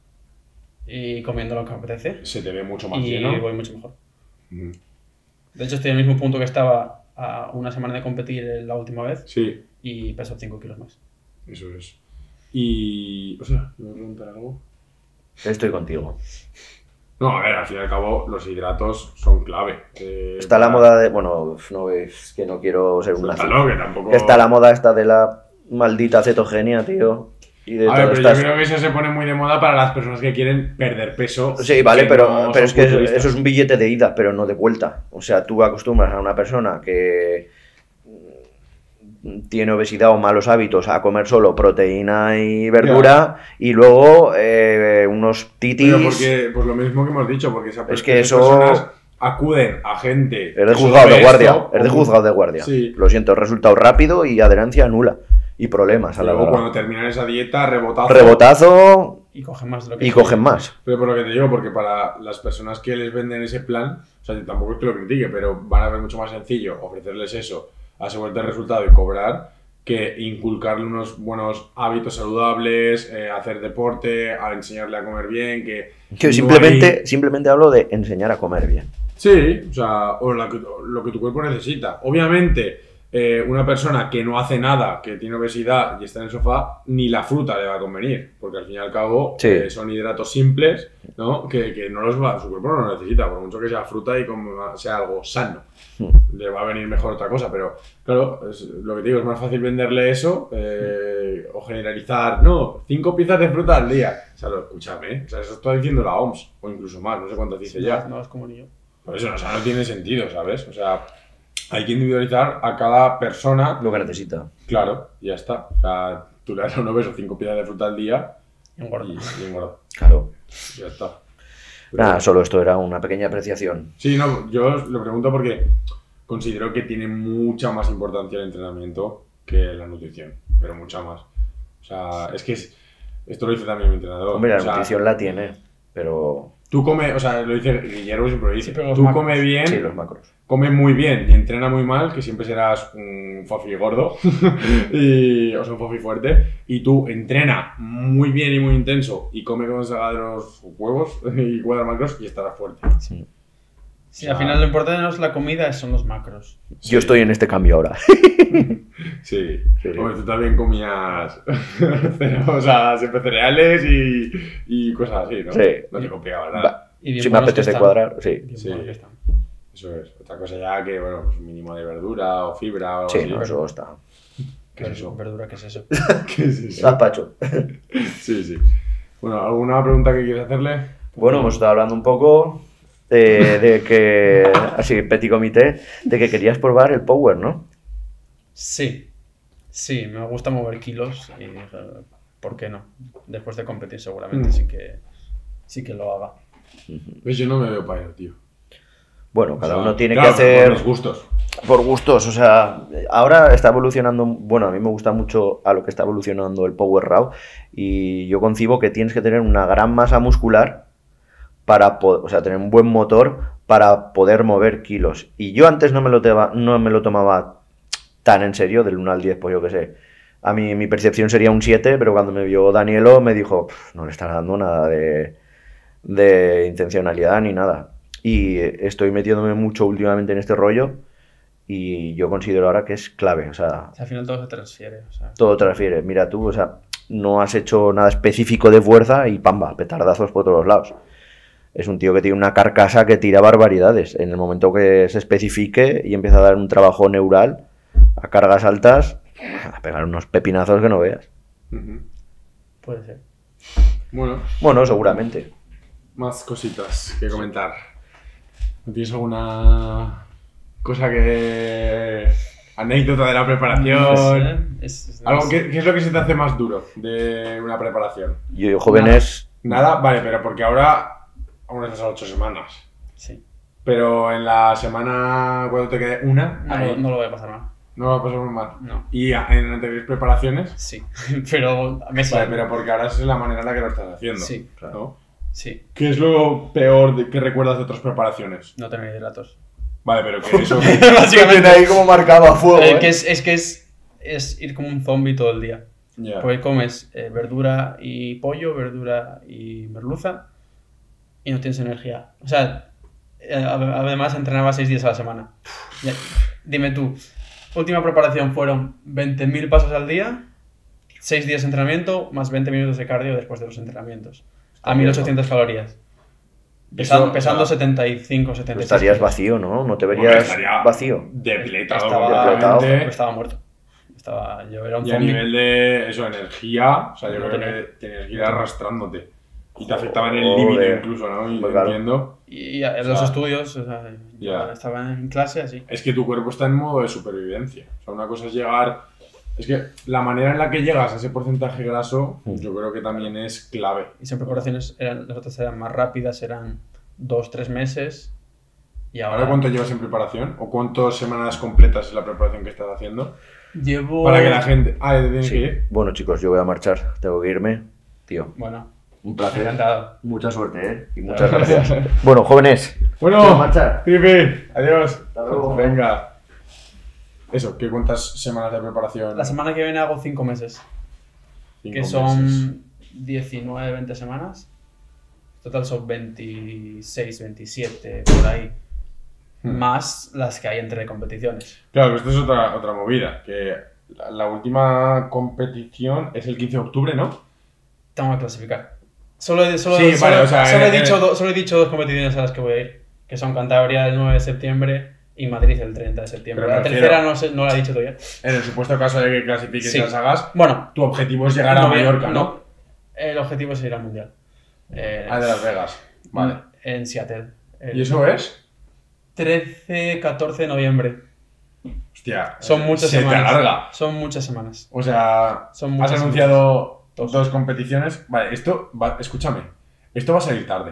y comiendo lo que me apetece. Se te ve mucho más Y lleno. voy mucho mejor. Ujú. De hecho, estoy en el mismo punto que estaba a una semana de competir la última vez Sí, y peso cinco kilos más. eso es. Y... O sea, ¿me voy a preguntar algo? Estoy contigo. No, a ver, al fin y al cabo, los hidratos son clave. Eh, Está la para- moda de... Bueno, no es que no quiero ser un nazi. Suéltalo, que tampoco... Está la moda esta de la maldita cetogenia, tío. Y de A ver, todas pero estas... yo creo que eso se pone muy de moda para las personas que quieren perder peso. Sí, vale, que pero, no pero son es que eso, culturistas. eso es un billete de ida, pero no de vuelta. O sea, tú acostumbras a una persona que mm, tiene obesidad o malos hábitos a comer solo proteína y verdura y luego eh, unos titis. Pero porque, pues lo mismo que hemos dicho, porque esa, Es que esas eso- personas acuden a gente... Es de que juzgado sufre de guardia. esto, Es de o- juzgado de guardia. Sí. Lo siento, resultado rápido y adherencia nula. Y problemas a la Luego larga. cuando terminan esa dieta, rebotazo. Rebotazo Y cogen más de lo que y cogen más. Pero por lo que te digo, porque para las personas que les venden ese plan, o sea, yo tampoco es que lo critique, pero van a ver mucho más sencillo ofrecerles eso, asegurarte el resultado y cobrar, que inculcarle unos buenos hábitos saludables, eh, hacer deporte, a enseñarle a comer bien, que... Que no simplemente, hay- simplemente hablo de enseñar a comer bien. Sí, o sea, o la que- lo que tu cuerpo necesita. Obviamente, eh, una persona que no hace nada, que tiene obesidad y está en el sofá, ni la fruta le va a convenir, porque al fin y al cabo Sí. eh, son hidratos simples, ¿no? Que, que no los va, su cuerpo no los necesita, por mucho que sea fruta y como sea algo sano. Hmm. Le va a venir mejor otra cosa, pero claro, es- lo que te digo, es más fácil venderle eso eh, o generalizar, no, cinco piezas de fruta al día. O sea, lo, escúchame, ¿eh? O sea, eso está diciendo la O M S, o incluso más, no sé cuánto dice Sí, ya. no, no es como ni yo. Por eso, o sea, no tiene sentido, ¿sabes? O sea, hay que individualizar a cada persona, Lo que necesita. claro, y ya está. O sea, tú le das a un obeso cinco piezas de fruta al día Y engordo. y, y engorda. Claro. Ya está. Pero- Nada, solo esto era una pequeña apreciación. Sí, no, yo os lo pregunto porque considero que tiene mucha más importancia el entrenamiento que la nutrición, pero mucha más. O sea, es que es- esto lo dice también mi entrenador. Hombre, la O sea, nutrición la tiene, pero... Tú Tú comes, o sea, lo dice Guillermo, siempre lo dice. Sí, pero los Tú macros. comes bien, Sí, los macros. comes muy bien y entrena muy mal, que siempre serás un fofi gordo y, o sea, un fofi fuerte. Y tú entrena muy bien y muy intenso y come como se haga de los huevos y cuadra macros y estarás fuerte. Sí. Sí, al final lo importante no es la comida, son los macros. Yo estoy en este cambio ahora. Sí, Sí. hombre, tú también comías o sea, siempre cereales y, y cosas así, ¿no? Sí. No te complicabas Va. nada. Y bien Si me buenos que apetece están. cuadrar, sí. Bien Sí. buenos que están. Eso es. Otra cosa ya que, bueno, pues un mínimo de verdura o fibra o algo Sí, así. no, eso está. ¿Qué es eso? Verdura, ¿qué es eso? ¿Qué es eso? Gazpacho. Sí, sí. Bueno, ¿alguna pregunta que quieres hacerle? Bueno, hemos estado hablando un poco de, de que, así, petit comité, de que querías probar el power, ¿no? Sí, sí, me gusta mover kilos y dije, ¿por qué no? Después de competir seguramente Mm. sí que sí que lo haga. Pues yo no me veo para ello, tío. Bueno, cada O sea, uno tiene claro, que hacer por los gustos. por gustos, o sea, ahora está evolucionando, bueno, a mí me gusta mucho a lo que está evolucionando el Power Raw y yo concibo que tienes que tener una gran masa muscular para poder, o sea, tener un buen motor para poder mover kilos. Y yo antes no me lo, teba- no me lo tomaba tan en serio, del uno al diez, pues yo qué sé. A mí mi percepción sería un siete, pero cuando me vio Danielo me dijo, "Pff, no le estás dando nada de, de intencionalidad ni nada". Y estoy metiéndome mucho últimamente en este rollo y yo considero ahora que es clave, o sea, O sea, al final todo se transfiere. O sea, todo te refieres. Mira tú, o sea, no has hecho nada específico de fuerza y pamba, petardazos por todos lados. Es un tío que tiene una carcasa que tira barbaridades. En el momento que se especifique y empieza a dar un trabajo neural a cargas altas, a pegar unos pepinazos que no veas. Ujú. puede ser. Bueno, Bueno, seguramente. más cositas que comentar. ¿No tienes alguna cosa que... anécdota de la preparación? Es- es- Algo, ¿qué, qué es lo que se te hace más duro de una preparación? Yo, jóvenes, Nada, vale, pero porque ahora aún estás a ocho semanas. Sí. Pero en la semana, cuando te quede una, No, ahí, lo- no lo voy a pasar mal. no va a pasar muy mal. No. Y a- en anteriores preparaciones, Sí. Pero a mí sí. vale, pero porque ahora es la manera en la que lo estás haciendo. Sí. ¿no? Sí. ¿Qué es lo peor de, que recuerdas de otras preparaciones? No tener hidratos. Vale, pero que eso... Básicamente. ahí como marcado a fuego. Eh, ¿eh? que es, es que es, es ir como un zombie todo el día. Ya. Porque comes eh, verdura y pollo, verdura y merluza y no tienes energía. O sea, eh, ade- además entrenaba seis días a la semana. Ya, dime tú, última preparación fueron veinte mil pasos al día, seis días de entrenamiento, más veinte minutos de cardio después de los entrenamientos. A mil ochocientas calorías. Pesando, Eso, pesando o sea, setenta y cinco, setenta y seis Estarías kilos. vacío, ¿no? No te Hombre, verías estaría vacío. Depletado Estaba, completamente. estaba muerto. Estaba, yo era un Y a zombie. nivel de eso, energía, o sea, yo No creo tenía. que tenías que ir arrastrándote. Y te afectaba en el Joder. límite incluso, ¿no? Y Pues claro. entiendo. Y en O los sea, estudios, o sea, yo ya. estaba en clase así. Es que tu cuerpo está en modo de supervivencia. O sea, una cosa es llegar... Es que la manera en la que llegas a ese porcentaje graso, Mm. yo creo que también es clave. Y son preparaciones, eran, las otras eran más rápidas, eran dos, tres meses. Y ahora, ¿Ahora cuánto llevas en preparación? ¿O cuántas semanas completas es la preparación que estás haciendo? llevo... Para que la gente... Ah, ¿te tienes Sí. que ir? Bueno, chicos, yo voy a marchar. Tengo que irme. Tío, Bueno, un placer. encantado. Mucha suerte, ¿eh? Y muchas gracias. Bueno, jóvenes. Bueno, Quiero marchar. Pipi, adiós. Hasta luego. Venga. Eso, ¿qué cuántas semanas de preparación? La semana que viene hago cinco meses, Cinco que son meses. diecinueve, veinte semanas. Total son veintiséis, veintisiete, por ahí. Hmm. Más las que hay entre competiciones. Claro, que esto es otra, otra movida. Que la, la última competición es el quince de octubre, ¿no? Tengo que clasificar. Solo he, solo, Sí, solo- vale, o sea, solo he eh, dicho eh. do- solo he dicho dos competiciones a las que voy a ir, que son Cantabria el nueve de septiembre y Madrid el treinta de septiembre. Pero La me tercera refiero- no, sé, no la he dicho todavía. En el supuesto caso de que clasifiques Sí. y las hagas, Bueno, tu objetivo es llegar a no, Mallorca, ¿no? El objetivo es ir al Mundial. Eh, A de Las Vegas. Vale. En Seattle. El ¿Y eso es? trece, catorce de noviembre. Hostia. Son muchas se semanas. te alarga. Son muchas semanas. O sea, Son has muchas anunciado Dos. dos competiciones. Vale, esto va, escúchame. Esto va a salir tarde.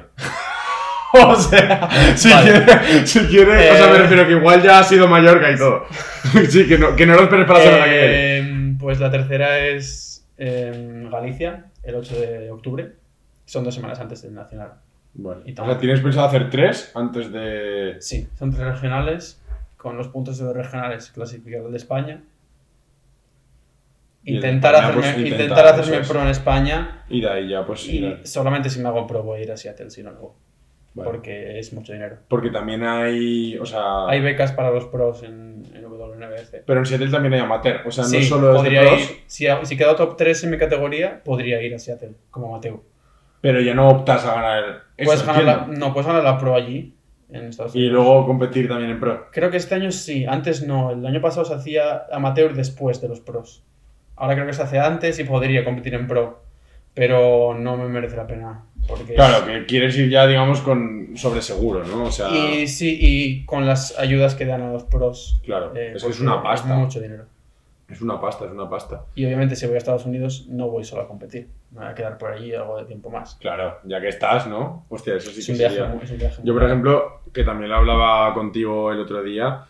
O sea, si Vale. quieres, si quieres, o sea, me Eh. refiero que igual ya ha sido Mallorca y todo. Sí, que no, que no lo esperes para la semana que viene. Eh, pues la tercera es en Galicia, el ocho de octubre. Son dos semanas antes del Nacional. Bueno, Y o sea, ¿tienes pensado hacer tres antes de...? Sí, son tres regionales, con los puntos de los regionales clasificados de España. Y en Intentar España, hacerme, pues, intentar, intentar hacerme eso es. pro en España. Y de ahí ya, pues... Y ir a- solamente si me hago pro voy a ir a Seattle, si no, no. Vale. Porque es mucho dinero. Porque también hay... O sea... Hay becas para los pros en, en W N B F. Pero en Seattle también hay amateur. O sea, no Sí, solo es de podría pros, ir. Si, si quedo top tres en mi categoría, podría ir a Seattle como amateur. pero ya no optas a ganar eso, Puedes ganar la, entiendo. no, puedes ganar la pro allí, en Estados Y Unidos. luego competir también en pro. Creo que este año sí, antes no. El año pasado se hacía amateur después de los pros. Ahora creo que se hace antes y podría competir en pro. Pero no me merece la pena. Porque Claro, que quieres ir ya, digamos, con sobre seguro, ¿no? O sea, Y sí, y con las ayudas que dan a los pros. claro, eh, es que es porque una pasta. mucho dinero. Es una pasta, es una pasta. Y obviamente si voy a Estados Unidos no voy solo a competir. Me voy a quedar por allí algo de tiempo más. Claro, ya que estás, ¿no? Hostia, eso sí Es que un viaje, sería... muy- es un viaje Yo, muy por largo. ejemplo, que también lo hablaba contigo el otro día,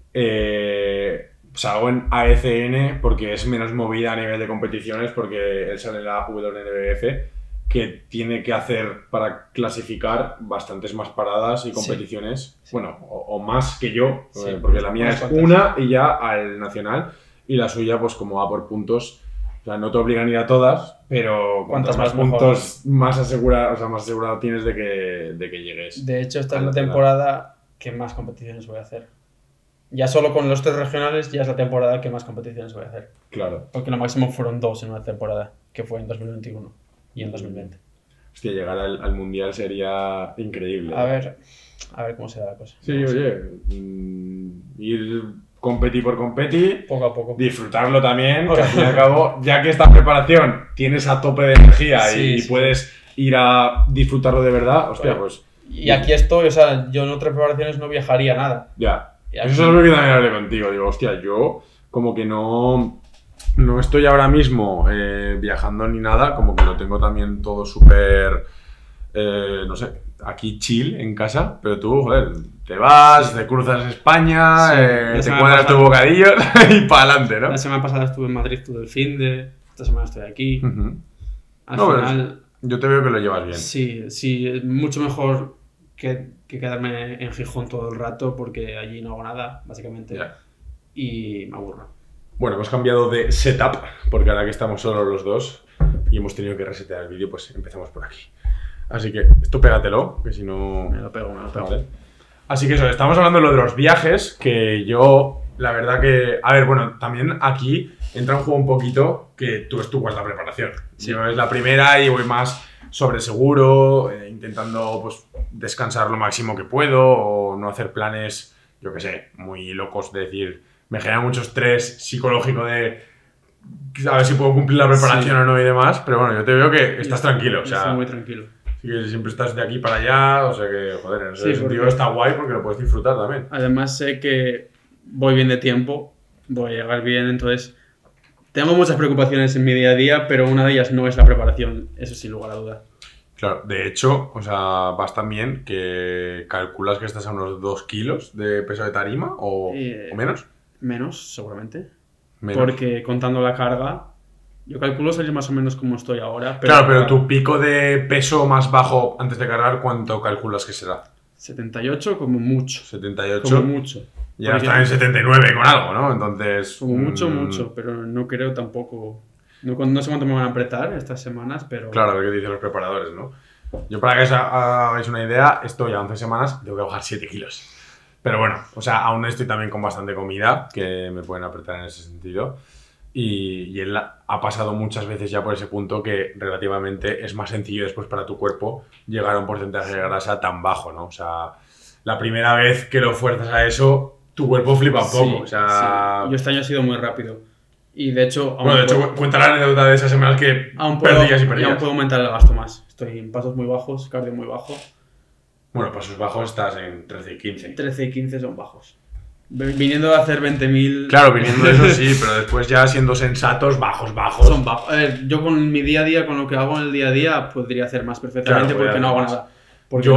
eh, salgo en A E C N porque es menos movida a nivel de competiciones, porque él sale en la W N B F, que tiene que hacer para clasificar bastantes más paradas y competiciones, bueno, o, o más que yo, Sí, eh, porque la mía unas es cuantas. una y ya al nacional, y la suya, pues como va por puntos, o sea, no te obligan a ir a todas, pero cuantos Cuantas más más mejor. puntos más asegurado, o sea, más asegurado tienes de que, de que llegues. De hecho, esta es al la nacional. temporada que más competiciones voy a hacer. Ya solo con los tres regionales ya es la temporada que más competiciones voy a hacer. Claro. Porque lo máximo fueron dos en una temporada, que fue en dos mil veintiuno y en dos mil veinte. Hostia, llegar al, al mundial sería increíble. A ver, a ver cómo se da la cosa. Sí, oye, mm, ir competi por competi, Poco a poco. disfrutarlo también, que al fin y al cabo, ya que esta preparación tienes a tope de energía Sí, y sí. puedes ir a disfrutarlo de verdad, hostia, pues Y aquí estoy, o sea, yo en otras preparaciones no viajaría nada. ya. Y aquí- Eso es lo que también hablé contigo. Digo, hostia, yo como que no, no estoy ahora mismo eh, viajando ni nada, como que lo tengo también todo súper, eh, no sé, aquí chill en casa, pero tú, joder, te vas, te cruzas España, Sí, eh, la te semana cuadras tu pasada- bocadillo y para adelante, ¿no? La semana pasada estuve en Madrid todo el fin de, esta semana estoy aquí. Ujú. Al No, pero final, yo te veo que lo llevas bien. sí, sí, es mucho mejor que, que quedarme en Gijón todo el rato porque allí no hago nada, básicamente, Ya. y me aburro. Bueno, hemos cambiado de setup, porque ahora que estamos solo los dos y hemos tenido que resetear el vídeo, pues empezamos por aquí. Así que esto pégatelo, que si no... Me lo pego, me lo pego. Vale. Así que eso, estamos hablando de lo de los viajes, que yo, la verdad que... A ver, bueno, también aquí entra en juego un poquito que tú es tu cuarta preparación. Sí. Yo es la primera y voy más sobre seguro, eh, intentando pues descansar lo máximo que puedo o no hacer planes, yo qué sé, muy locos de decir... Me genera mucho estrés psicológico de a ver si puedo cumplir la preparación Sí. o no y demás, pero bueno, yo te veo que estás tranquilo, o Estoy sea, muy tranquilo. sí que siempre estás de aquí para allá, o sea que, joder, en ese Sí, sentido porque- está guay porque lo puedes disfrutar también. Además sé que voy bien de tiempo, voy a llegar bien, entonces tengo muchas preocupaciones en mi día a día, pero una de ellas no es la preparación, eso sin lugar a duda. Claro, de hecho, o sea, vas tan bien que calculas que estás a unos dos kilos de peso de tarima o, Eh, o menos. Menos, seguramente. Menos. Porque contando la carga, yo calculo salir más o menos como estoy ahora. Pero Claro, pero tu pico de peso más bajo antes de cargar, ¿cuánto calculas que será? setenta y ocho como mucho. setenta y ocho. Como mucho. Y ahora Porque- está en setenta y nueve con algo, ¿no? Entonces... Como mucho, mm, mucho, pero no creo tampoco... No, con- no sé cuánto me van a apretar estas semanas, pero... Claro, lo que dicen los preparadores, ¿no? Yo, para que os hagáis una idea, estoy a once semanas, tengo que bajar siete kilos. Pero bueno, o sea, aún estoy también con bastante comida, que me pueden apretar en ese sentido. Y, y él ha pasado muchas veces ya por ese punto que relativamente es más sencillo después para tu cuerpo llegar a un porcentaje de grasa tan bajo, ¿no? O sea, la primera vez que lo fuerzas a eso, tu cuerpo flipa un poco. Sí, o sea, sí. Yo este año he sido muy rápido. Y de hecho... aún bueno, de hecho, puedo- cu- cuenta la anécdota de esas semanas que aún puedo, perdías y y perdías. aún puedo aumentar el gasto más. Estoy en pasos muy bajos, cardio muy bajo. Bueno, pasos bajos estás en trece y quince. trece y quince son bajos. Ve- Viniendo a hacer veinte mil... Claro, viniendo de eso sí, pero después ya siendo sensatos, bajos, bajos. Son bajos. A ver, yo con mi día a día, con lo que hago en el día a día, podría hacer más perfectamente Claro, podría porque no hago hacer más. nada. Porque no-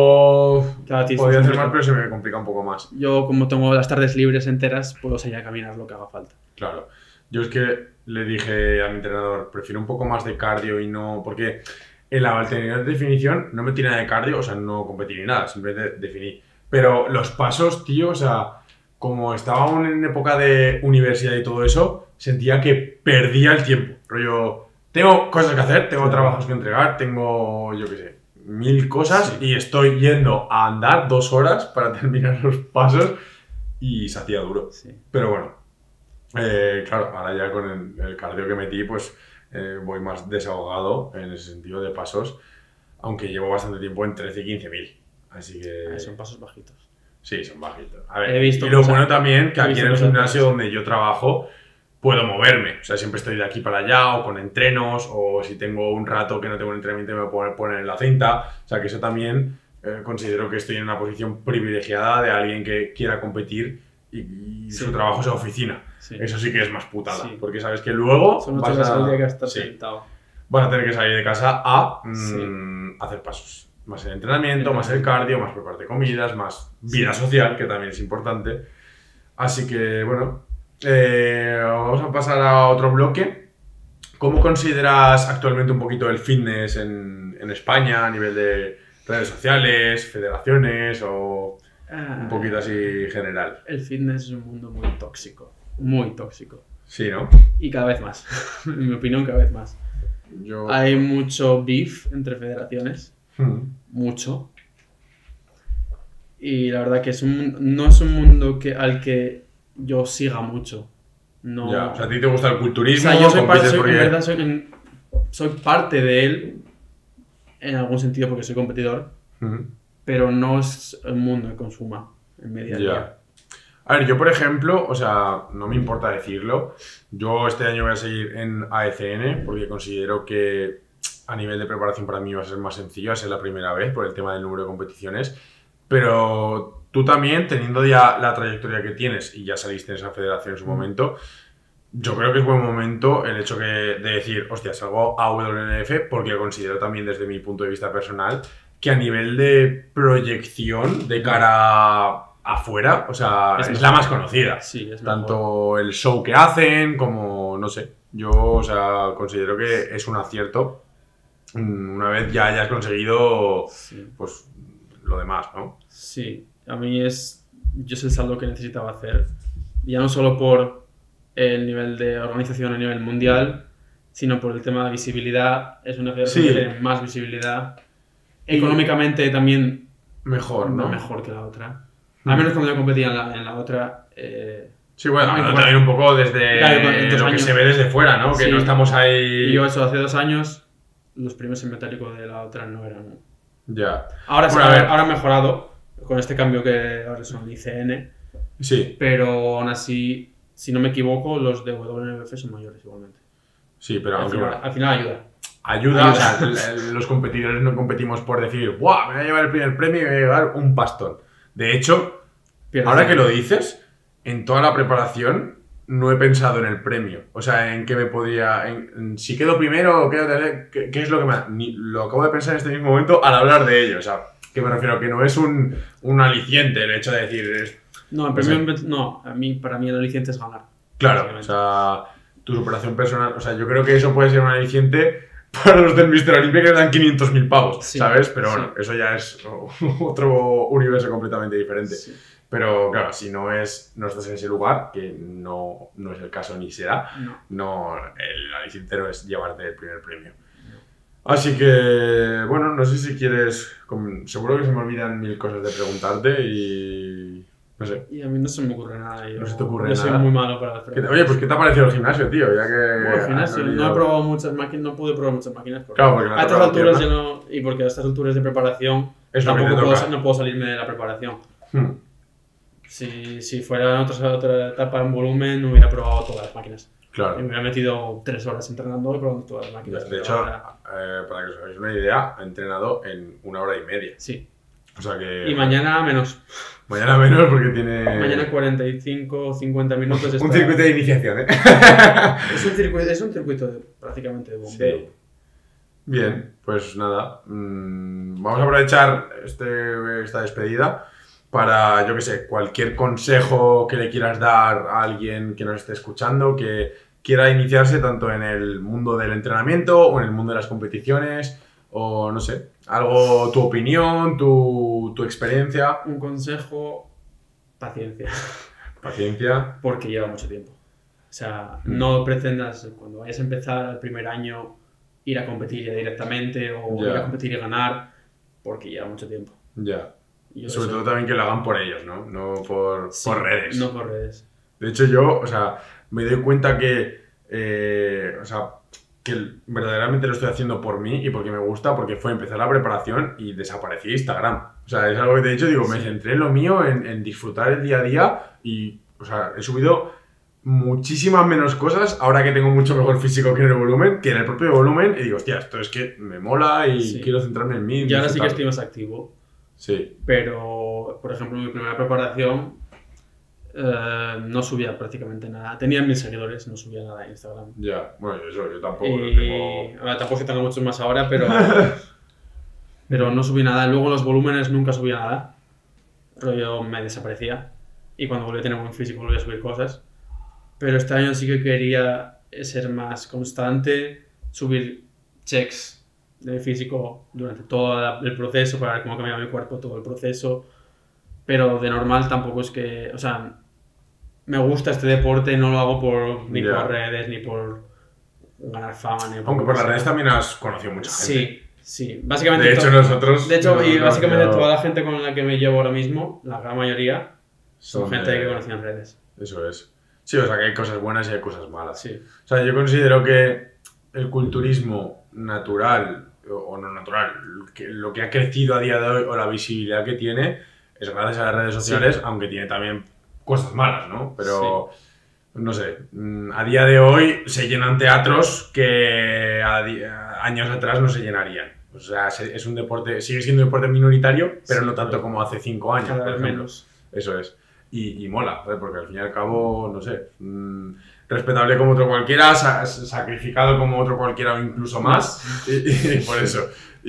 Yo Claro, a ti podría es hacer más, complicado. pero se me complica un poco más. Yo, como tengo las tardes libres enteras, puedo salir a caminar lo que haga falta. Claro. Yo es que le dije a mi entrenador, prefiero un poco más de cardio y no... Porque en la alta definición no metí nada de cardio, o sea, no competí ni nada, simplemente definí. Pero los pasos, tío, o sea, como estaba aún en época de universidad y todo eso, sentía que perdía el tiempo. Rollo, tengo cosas que hacer, tengo Claro. trabajos que entregar, tengo, yo qué sé, mil cosas Sí. y estoy yendo a andar dos horas para terminar los pasos y se hacía duro. Sí. Pero bueno, eh, claro, ahora ya con el, el cardio que metí, pues eh, voy más desahogado en ese sentido de pasos, aunque llevo bastante tiempo en trece y quince mil. Así que... Ah, son pasos bajitos. Sí, son bajitos. A ver, He visto y lo cosas- bueno también que he aquí visto en el cosas gimnasio buenas. donde yo trabajo puedo moverme. O sea, siempre estoy de aquí para allá o con entrenos o si tengo un rato que no tengo un entrenamiento me puedo poner en la cinta. O sea, que eso también eh, considero que estoy en una posición privilegiada de alguien que quiera competir y, y Sí. su trabajo es oficina. Sí. Eso sí que es más putada. Sí. Porque sabes que luego Son ocho vas horas a, al día que vas a estar sí, sentado. vas a tener que salir de casa a mm, Sí. hacer pasos. Más el entrenamiento, más el cardio, más prepararte comidas, más vida social, que también es importante. Así que, bueno, eh, vamos a pasar a otro bloque. ¿Cómo consideras actualmente un poquito el fitness en, en España a nivel de redes sociales, federaciones o un poquito así general? El fitness es un mundo muy tóxico. Muy tóxico. Sí, ¿no? Y cada vez más. En mi opinión, cada vez más. Yo... Hay mucho beef entre federaciones. Hmm. Mucho. Y la verdad que es un, no es un mundo que, al que yo siga mucho. No. Ya, o sea, a ti te gusta el O culturismo, sea, yo soy, parte, compites soy- porque- en verdad soy, en- soy parte de él, en algún sentido porque soy competidor, Hmm. pero no es un mundo que consuma en media Ya. día. A ver, yo por ejemplo, o sea, no me importa decirlo, yo este año voy a seguir en A E C N porque considero que a nivel de preparación para mí va a ser más sencillo, va a ser la primera vez por el tema del número de competiciones, pero tú también, teniendo ya la trayectoria que tienes y ya saliste en esa federación en su momento, yo creo que es buen momento el hecho que, de decir, hostia, salgo a W N F porque considero también desde mi punto de vista personal que a nivel de proyección de cara afuera, o sea, es, Es la mejor. más conocida. Sí, es Tanto el show que hacen como, no sé, yo, o sea, considero que es un acierto mm, una vez ya hayas conseguido, Sí. pues, lo demás, ¿no? Sí, a mí es. Yo es el saldo que necesitaba hacer. Ya no solo por el nivel de organización a nivel mundial, sino por el tema de visibilidad. Es una federación Sí. que tiene más visibilidad. Económicamente también Mejor, ¿no? mejor que la otra. Mm. Al menos cuando yo competía en la, en la otra. eh, Sí, bueno, También, hablando también un poco desde Claro, con- en dos lo que años. se ve desde fuera, ¿no? Que Sí. no estamos ahí... y yo eso hace dos años, los premios en metálico de la otra no eran. Ya. Ahora, sí, Bueno, a ver. ahora han mejorado con este cambio que ahora son I C N. Sí, Pero aún así, si no me equivoco, los de W N F son mayores igualmente. sí, pero Al aunque final, bueno, al final ayuda. ayuda, Ayuda. o sea, el- el- los competidores no competimos por decir, ¡buah! Me voy a llevar el primer premio y me voy a llevar un pastón. De hecho, Pierdes ahora que tiempo. lo dices, en toda la preparación no he pensado en el premio. O sea, en qué me podría... en- en si quedo primero o quedo tercero, ¿qué, qué es lo que me... Ni, lo acabo de pensar en este mismo momento al hablar de ello. O sea, que me refiero que no es un, un aliciente el hecho de decir... es- No, el No premio sé. en vez- no, a mí, para mí el aliciente es ganar. Claro, o Básicamente. sea, tu superación personal... O sea, yo creo que eso puede ser un aliciente para los del míster Olympia que les dan quinientos mil pavos, Sí, ¿sabes? Pero sí. bueno, eso ya es otro universo completamente diferente. Sí. Pero claro, si no es no estás en ese lugar, que no, no es el caso ni será, No. no, el aliciente no es llevarte el primer premio. Así que, bueno, no sé si quieres... com- Seguro que se me olvidan mil cosas de preguntarte y... No sé. Y a mí no se me ocurre nada. Yo, No se te ocurre yo nada. soy muy malo para las ¿Qué te- preguntas. Oye, pues ¿qué te ha parecido el gimnasio, tío? Ya que... Bueno, al final, has sí, no venido- he probado muchas máquinas, no pude probar muchas máquinas. Porque Claro, porque no a te estas toca la alturas pierna. ya no, y porque a estas alturas de preparación Es lo que te tampoco puedo, toca. no puedo salirme de la preparación. Hmm, Si, si fuera otra, otra etapa en volumen, hubiera probado todas las máquinas. claro. Me hubiera metido tres horas entrenando y probando todas las máquinas. De Pero hecho, ahora- eh, para que os hagáis una idea, he entrenado en una hora y media. sí. O sea que... Y mañana menos. Mañana menos porque tiene... Mañana cuarenta y cinco o cincuenta minutos. Un está- circuito de iniciación, ¿eh? Es un circuito, es un circuito de- prácticamente de bombeo. Sí. Bien, pues nada. mm, vamos a aprovechar este, esta despedida para, yo que sé, cualquier consejo que le quieras dar a alguien que nos esté escuchando, que quiera iniciarse tanto en el mundo del entrenamiento o en el mundo de las competiciones o no sé, algo, tu opinión, tu, tu experiencia. Un consejo, paciencia. Paciencia. Porque lleva mucho tiempo. O sea, Mm. no pretendas cuando vayas a empezar el primer año ir a competir ya directamente o Ya. ir a competir y ganar, porque lleva mucho tiempo. Ya. Yo Sobre eso- todo también que lo hagan por ellos, ¿no? No por, Sí, por redes. No por redes. De hecho, yo, o sea, me doy cuenta que, eh, o sea, que verdaderamente lo estoy haciendo por mí y porque me gusta, porque fue empezar la preparación y desaparecí Instagram. O sea, es algo que te he dicho, digo, me Sí. centré en lo mío, en, en disfrutar el día a día y, o sea, he subido muchísimas menos cosas ahora que tengo mucho mejor físico que en el volumen, que en el propio volumen, y digo, hostia, esto es que me mola y Sí. quiero centrarme en mí. en Y ahora sí que disfrutar. estoy más activo. Sí, Pero, por ejemplo, en mi primera preparación eh, no subía prácticamente nada. Tenía mil seguidores, no subía nada a Instagram. ya, bueno, eso yo tampoco Y lo tengo. a ver, tampoco es que tenga muchos más ahora, pero, pero no subí nada. Luego los volúmenes nunca subía nada. Rollo me desaparecía. Y cuando volví a tener buen físico volví a subir cosas. Pero este año sí que quería ser más constante, subir checks de físico durante todo la- el proceso para ver cómo cambiaba mi cuerpo todo el proceso. Pero de normal tampoco es que, o sea, me gusta este deporte, no lo hago por ni Ya. por redes ni por ganar fama ni Aunque por las lo que redes sea. también has conocido mucha gente. Sí, sí. Básicamente De hecho, to- nosotros. de hecho, no- y no- básicamente no- toda la gente con la que me llevo ahora mismo, la gran mayoría, son son gente de- que conocí en redes. Eso es. Sí, o sea que hay cosas buenas y hay cosas malas. Sí. O sea, yo considero que el culturismo natural o, o no natural, que lo que ha crecido a día de hoy o la visibilidad que tiene es gracias a las redes sociales, Sí. aunque tiene también cosas malas, ¿no? Pero, no sé, mm, a día de hoy se llenan teatros que a di- a años atrás no se llenarían. O sea, se- es un deporte, sigue siendo un deporte minoritario, pero Sí, no tanto pero como hace cinco años. Cada por vez ejemplo. menos. Eso es. Y, y mola, joder, porque al fin y al cabo, no sé, mm, respetable como otro cualquiera, sa- sacrificado como otro cualquiera o incluso más, y, y por eso.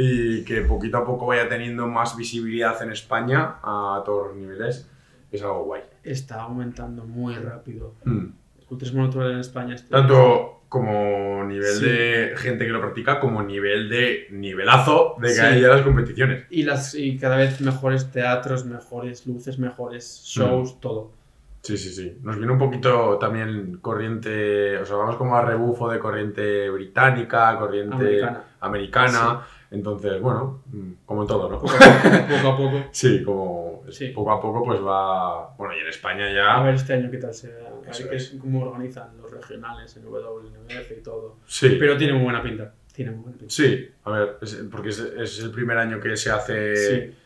Y que poquito a poco vaya teniendo más visibilidad en España a todos los niveles, es algo guay. Está aumentando muy rápido. Mm. El culturismo natural en España está... Tanto como nivel Sí. de gente que lo practica, como nivel de nivelazo de que Sí. hay ya las competiciones. Y, las, y cada vez mejores teatros, mejores luces, mejores shows, todo. Sí, sí, sí. Nos viene un poquito también corriente, o sea, vamos como a rebufo de corriente británica, corriente Americana. americana. Entonces, bueno, mm, como en todo, ¿no? Poco a poco, poco a poco. Sí, como Sí. poco a poco pues va... Bueno, y en España ya... A ver este año qué tal se da. A Eso ver qué es. es, cómo organizan los regionales en W N F y todo. Sí, Pero tiene muy buena pinta. Tiene muy buena pinta. sí. A ver, es- porque es, es el primer año que se hace Sí.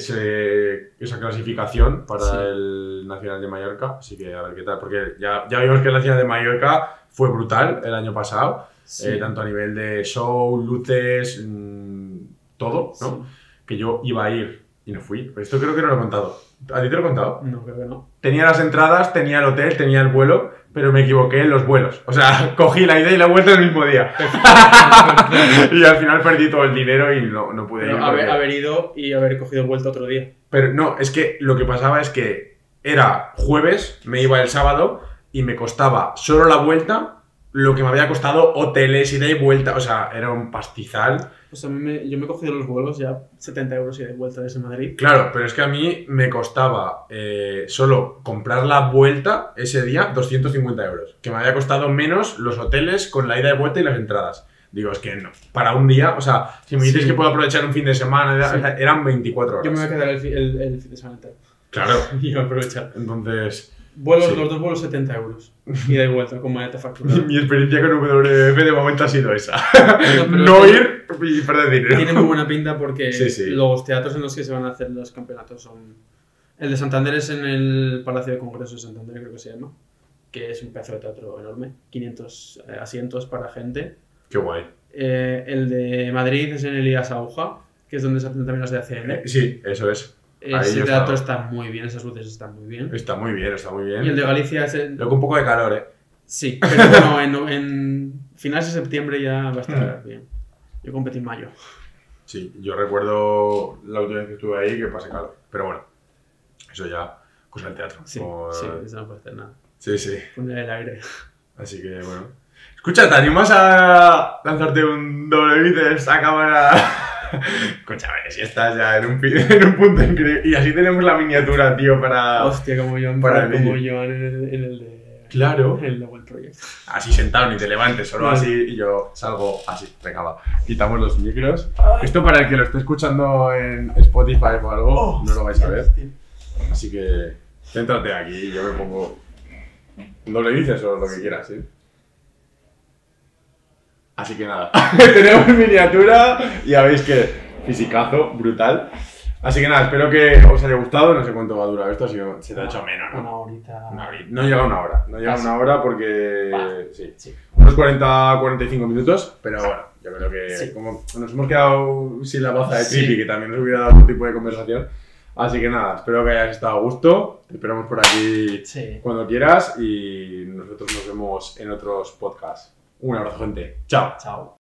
ese, esa clasificación para Sí. el Nacional de Mallorca. Así que a ver qué tal, porque ya, ya vimos que el Nacional de Mallorca fue brutal el año pasado. Sí. Eh, tanto a nivel de show, luces, mm, todo, ¿no? Sí. Que yo iba a ir y no fui. Esto creo que no lo he contado. ¿A ti te lo he contado? No, creo que no. Tenía las entradas, tenía el hotel, tenía el vuelo, pero me equivoqué en los vuelos. O sea, cogí la ida y la vuelta el mismo día. Y al final perdí todo el dinero y no, no pude Pero ir. haber, porque- haber ido y haber cogido vuelta otro día. Pero no, es que lo que pasaba es que era jueves, me iba el sábado y me costaba solo la vuelta lo que me había costado hoteles, ida y vuelta. O sea, era un pastizal. Pues a mí me, yo me he cogido los vuelos ya setenta euros y de vuelta desde Madrid. Claro, pero es que a mí me costaba eh, solo comprar la vuelta ese día doscientos cincuenta euros. Que me había costado menos los hoteles con la ida y vuelta y las entradas. Digo, es que no. Para un día, o sea, si me dices Sí. que puedo aprovechar un fin de semana, Sí. o sea, eran veinticuatro horas. Yo me voy a quedar el, fi- el, el fin de semana entero. Claro. Y voy a aprovechar. Entonces, Vuelos, Sí. Los dos vuelos setenta euros. Ida y vuelta con maleta facturada. mi experiencia con W F de momento ha sido esa. pero No es que- ir y perder dinero. Tiene muy buena pinta porque Sí, sí. los teatros en los que se van a hacer los campeonatos son... El de Santander es en el Palacio de Congresos de Santander, creo que se llama. Que es un pedazo de teatro enorme. quinientos eh, asientos para gente. Qué guay. Eh, el de Madrid es en el I A S Auja, que es donde se hacen también los de A C N. Eh, Sí, eso es. Ahí Ese yo teatro estaba. está muy bien, esas luces están muy bien. Está muy bien, está muy Y el bien. de Galicia es el... Lo que un poco de calor, ¿eh? Sí, pero bueno, en, en finales de septiembre ya va a estar bien. Yo competí en mayo. Sí, yo recuerdo la última vez que estuve ahí que pasé calor. Pero bueno, eso ya, cosa del teatro. Sí, Como- sí, eso no puede hacer nada. sí, sí. Poner el aire. Así que bueno. Escucha, ¿te animas a lanzarte un doble bíceps a cámara? Escúchame, si estás ya en un, pi- en un punto increíble. Y así tenemos la miniatura, tío, para... Hostia, como yo, para como mí. yo en el, en el de... Claro. En el de Buen Proyecto. Así sentado, ni te levantes, solo No. así y yo salgo así. Venga, va. Quitamos los micros. Esto para el que lo esté escuchando en Spotify o algo, Oh, no lo vais a ver. hostia. Así que céntrate aquí y yo me pongo... ¿No le dices o lo que quieras, sí? Así que nada, tenemos miniatura y ya veis que fisicazo, brutal. Así que nada, espero que os haya gustado. No sé cuánto va a durar esto, si no- se te ha hecho menos, ¿no? Una horita. Una horita. No llega a una hora, no llega a Ah, sí. una hora porque... Va. Sí. Sí. Unos cuarenta a cuarenta y cinco minutos, pero bueno, yo creo que Sí. como nos hemos quedado sin la baza de Sí. Trippy, que también nos hubiera dado otro tipo de conversación. Así que nada, espero que hayas estado a gusto. Te esperamos por aquí Sí. cuando quieras y nosotros nos vemos en otros podcasts. Un abrazo, gente. Chao. Chao.